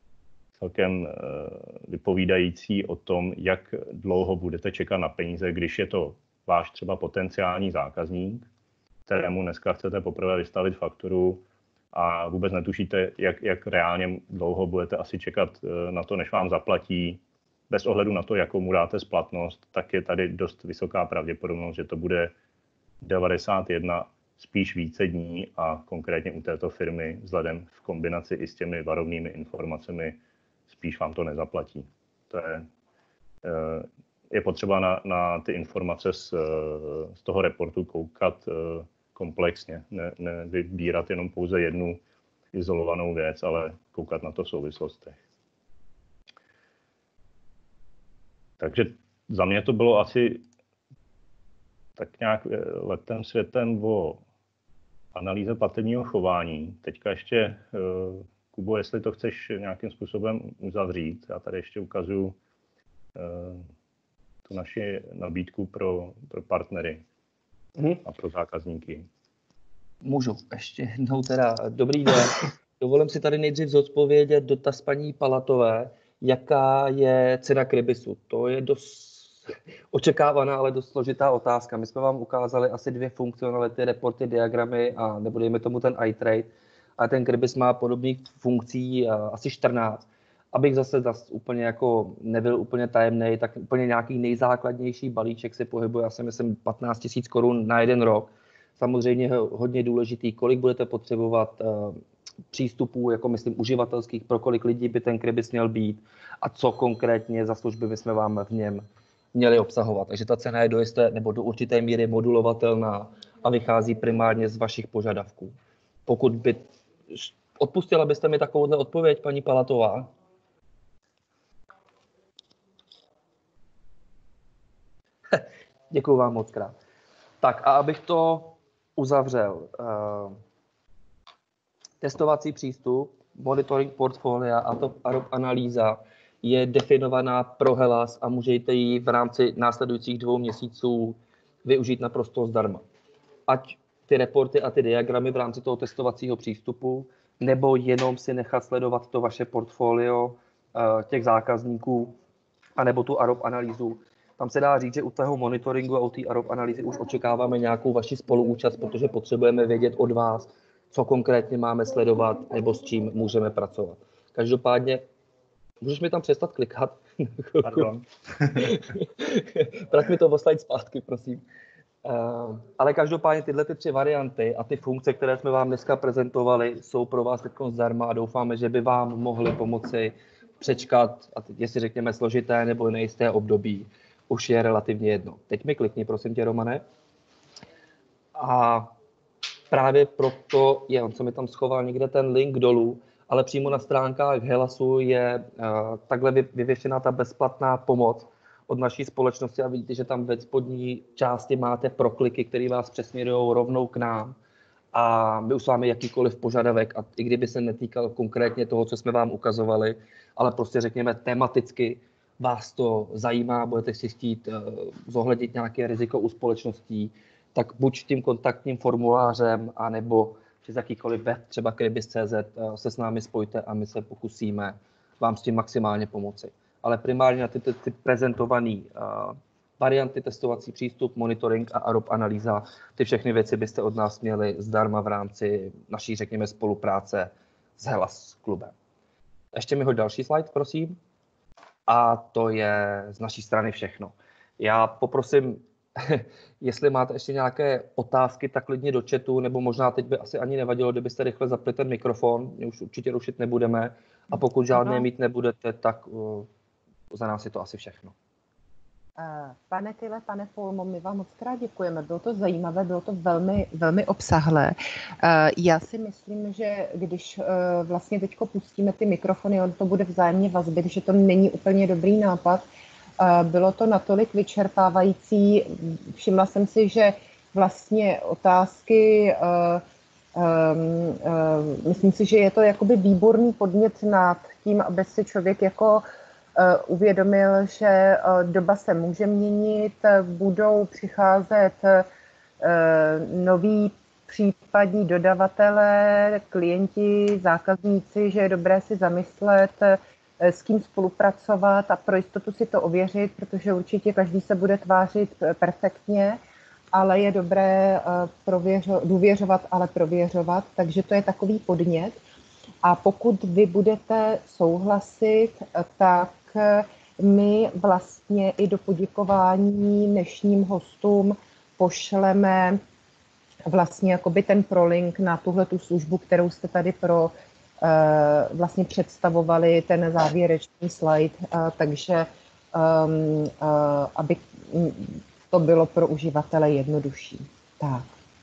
vypovídající o tom, jak dlouho budete čekat na peníze, když je to váš třeba potenciální zákazník, kterému dneska chcete poprvé vystavit fakturu a vůbec netušíte, jak reálně dlouho budete asi čekat na to, než vám zaplatí. Bez ohledu na to, jakou mu dáte splatnost, tak je tady dost vysoká pravděpodobnost, že to bude 91, spíš více dní, a konkrétně u této firmy vzhledem v kombinaci i s těmi varovnými informacemi spíš vám to nezaplatí. To je potřeba na ty informace z toho reportu koukat komplexně, nevybírat jenom pouze jednu izolovanou věc, ale koukat na to v souvislostech. Takže za mě to bylo asi tak nějak letem světem o analýze platebního chování. Teďka ještě, Kubo, jestli to chceš nějakým způsobem uzavřít, já tady ještě ukazuju tu naši nabídku pro partnery a pro zákazníky. Můžu ještě jednou teda. Dobrý den. Dovolím si tady nejdřív zodpovědět dotaz paní Palatové, jaká je cena Krybisu. To je dost očekávaná, ale dost složitá otázka. My jsme vám ukázali asi 2 funkcionality, reporty, diagramy a nebo dejme tomu ten iTrade. A ten Krybis má podobných funkcí asi 14. Abych zase úplně jako nebyl úplně tajemný, tak úplně nějaký nejzákladnější balíček se pohybuje, já si myslím, 15 000 korun na 1 rok. Samozřejmě hodně důležitý, kolik budete potřebovat přístupů, jako myslím uživatelských, pro kolik lidí by ten Krybis měl být a co konkrétně za služby by jsme vám v něm měli obsahovat. Takže ta cena je do určité míry modulovatelná a vychází primárně z vašich požadavků. Pokud by odpustila byste mi takovouhle odpověď, paní Palatová? Děkuju vám moc krát. Tak a abych to uzavřel. Testovací přístup, monitoring portfolia a to analýza je definovaná pro Hellas a můžete ji v rámci následujících 2 měsíců využít naprosto zdarma. Ať ty reporty a ty diagramy v rámci toho testovacího přístupu, nebo jenom si nechat sledovat to vaše portfolio těch zákazníků, anebo tu AROP analýzu. Tam se dá říct, že u toho monitoringu a u té AROP analýzy už očekáváme nějakou vaši spoluúčast, protože potřebujeme vědět od vás, co konkrétně máme sledovat nebo s čím můžeme pracovat. Každopádně, můžeš mi tam přestat klikat? Pardon. Vrať mi to o slide zpátky, prosím. Ale každopádně tyhle 3 varianty a ty funkce, které jsme vám dneska prezentovali, jsou pro vás teď zdarma a doufáme, že by vám mohly pomoci přečkat, a jestli řekněme složité nebo nejisté období, už je relativně jedno. Teď mi klikni, prosím tě, Romane. A právě proto on se mi tam schoval někde ten link dolů, ale přímo na stránkách Hellasu je takhle vyvěšená ta bezplatná pomoc od naší společnosti a vidíte, že tam ve spodní části máte prokliky, které vás přesměrují rovnou k nám. A my už máme jakýkoliv požadavek, a i kdyby se netýkal konkrétně toho, co jsme vám ukazovali, ale prostě řekněme tematicky vás to zajímá, budete si chtít zohlednit nějaké riziko u společností, tak buď tím kontaktním formulářem, anebo přes jakýkoliv web, třeba kribis.cz, se s námi spojte a my se pokusíme vám s tím maximálně pomoci. Ale primárně na ty prezentované varianty, testovací přístup, monitoring a AROP analýza, ty všechny věci byste od nás měli zdarma v rámci naší, řekněme, spolupráce s Hellas klubem. Ještě mi hoď další slide, prosím. A to je z naší strany všechno. Já poprosím, jestli máte ještě nějaké otázky, tak klidně do chatu, nebo možná teď by asi ani nevadilo, kdybyste rychle zapli ten mikrofon, my už určitě rušit nebudeme. A pokud žádné mít nebudete, tak za nás je to asi všechno. Pane Tyle, pane Polmo, my vám moc krát děkujeme. Bylo to zajímavé, bylo to velmi, velmi obsahlé. Já si myslím, že když vlastně teď pustíme ty mikrofony, on to bude vzájemně vazbit, že to není úplně dobrý nápad. Bylo to natolik vyčerpávající. Všimla jsem si, že vlastně otázky, myslím si, že je to jakoby výborný podnět nad tím, aby si člověk jako uvědomil, že doba se může měnit, budou přicházet noví případní dodavatelé, klienti, zákazníci, že je dobré si zamyslet, s kým spolupracovat a pro jistotu si to ověřit, protože určitě každý se bude tvářit perfektně, ale je dobré důvěřovat, ale prověřovat, takže to je takový podnět. A pokud vy budete souhlasit, tak my vlastně i do poděkování dnešním hostům pošleme vlastně jakoby ten prolink na tuhletu službu, kterou jste tady vlastně představovali, ten závěrečný slide, takže aby to bylo pro uživatele jednodušší. Tak.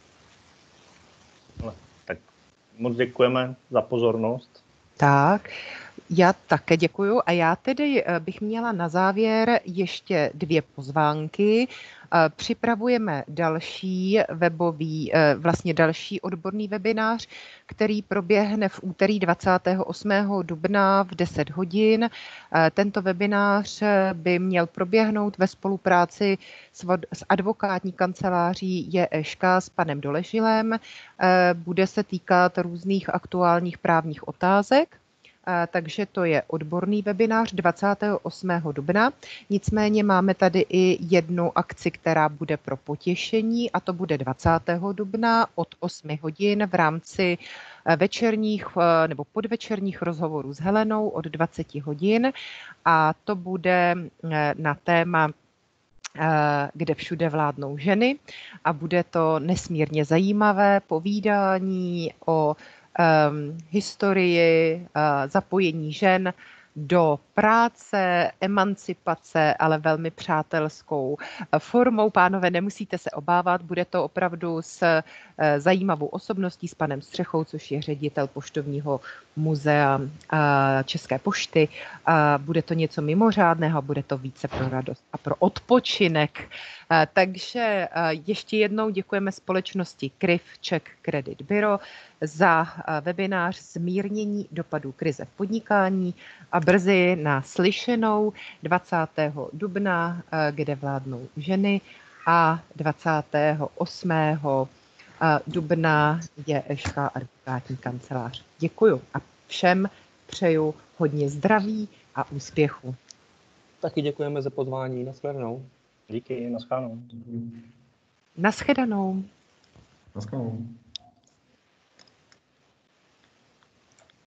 Tak moc děkujeme za pozornost. Tak, já také děkuju a já tedy bych měla na závěr ještě 2 pozvánky. Připravujeme další vlastně další odborný webinář, který proběhne v úterý 28. dubna v 10 hodin. Tento webinář by měl proběhnout ve spolupráci s advokátní kanceláří JŠK s panem Doležilem. Bude se týkat různých aktuálních právních otázek. Takže to je odborný webinář 28. dubna. Nicméně máme tady i jednu akci, která bude pro potěšení a to bude 20. dubna od 8 hodin v rámci večerních nebo podvečerních rozhovorů s Helenou od 20 hodin a to bude na téma Kde všude vládnou ženy a bude to nesmírně zajímavé povídání o historii zapojení žen do práce, emancipace, ale velmi přátelskou formou. Pánové, nemusíte se obávat, bude to opravdu s zajímavou osobností, s panem Střechou, což je ředitel Poštovního muzea České pošty. Bude to něco mimořádného, bude to více pro radost a pro odpočinek. Takže ještě jednou děkujeme společnosti KRIF Czech Credit Bureau za webinář Zmírnění dopadů krize v podnikání a brzy na slyšenou 20. dubna, Kde vládnou ženy a 28. dubna je JŠK advokátní kancelář. Děkuju a všem přeju hodně zdraví a úspěchu. Taky děkujeme za pozvání. Nashledanou. Díky, nashledanou. Nashledanou. Nashledanou.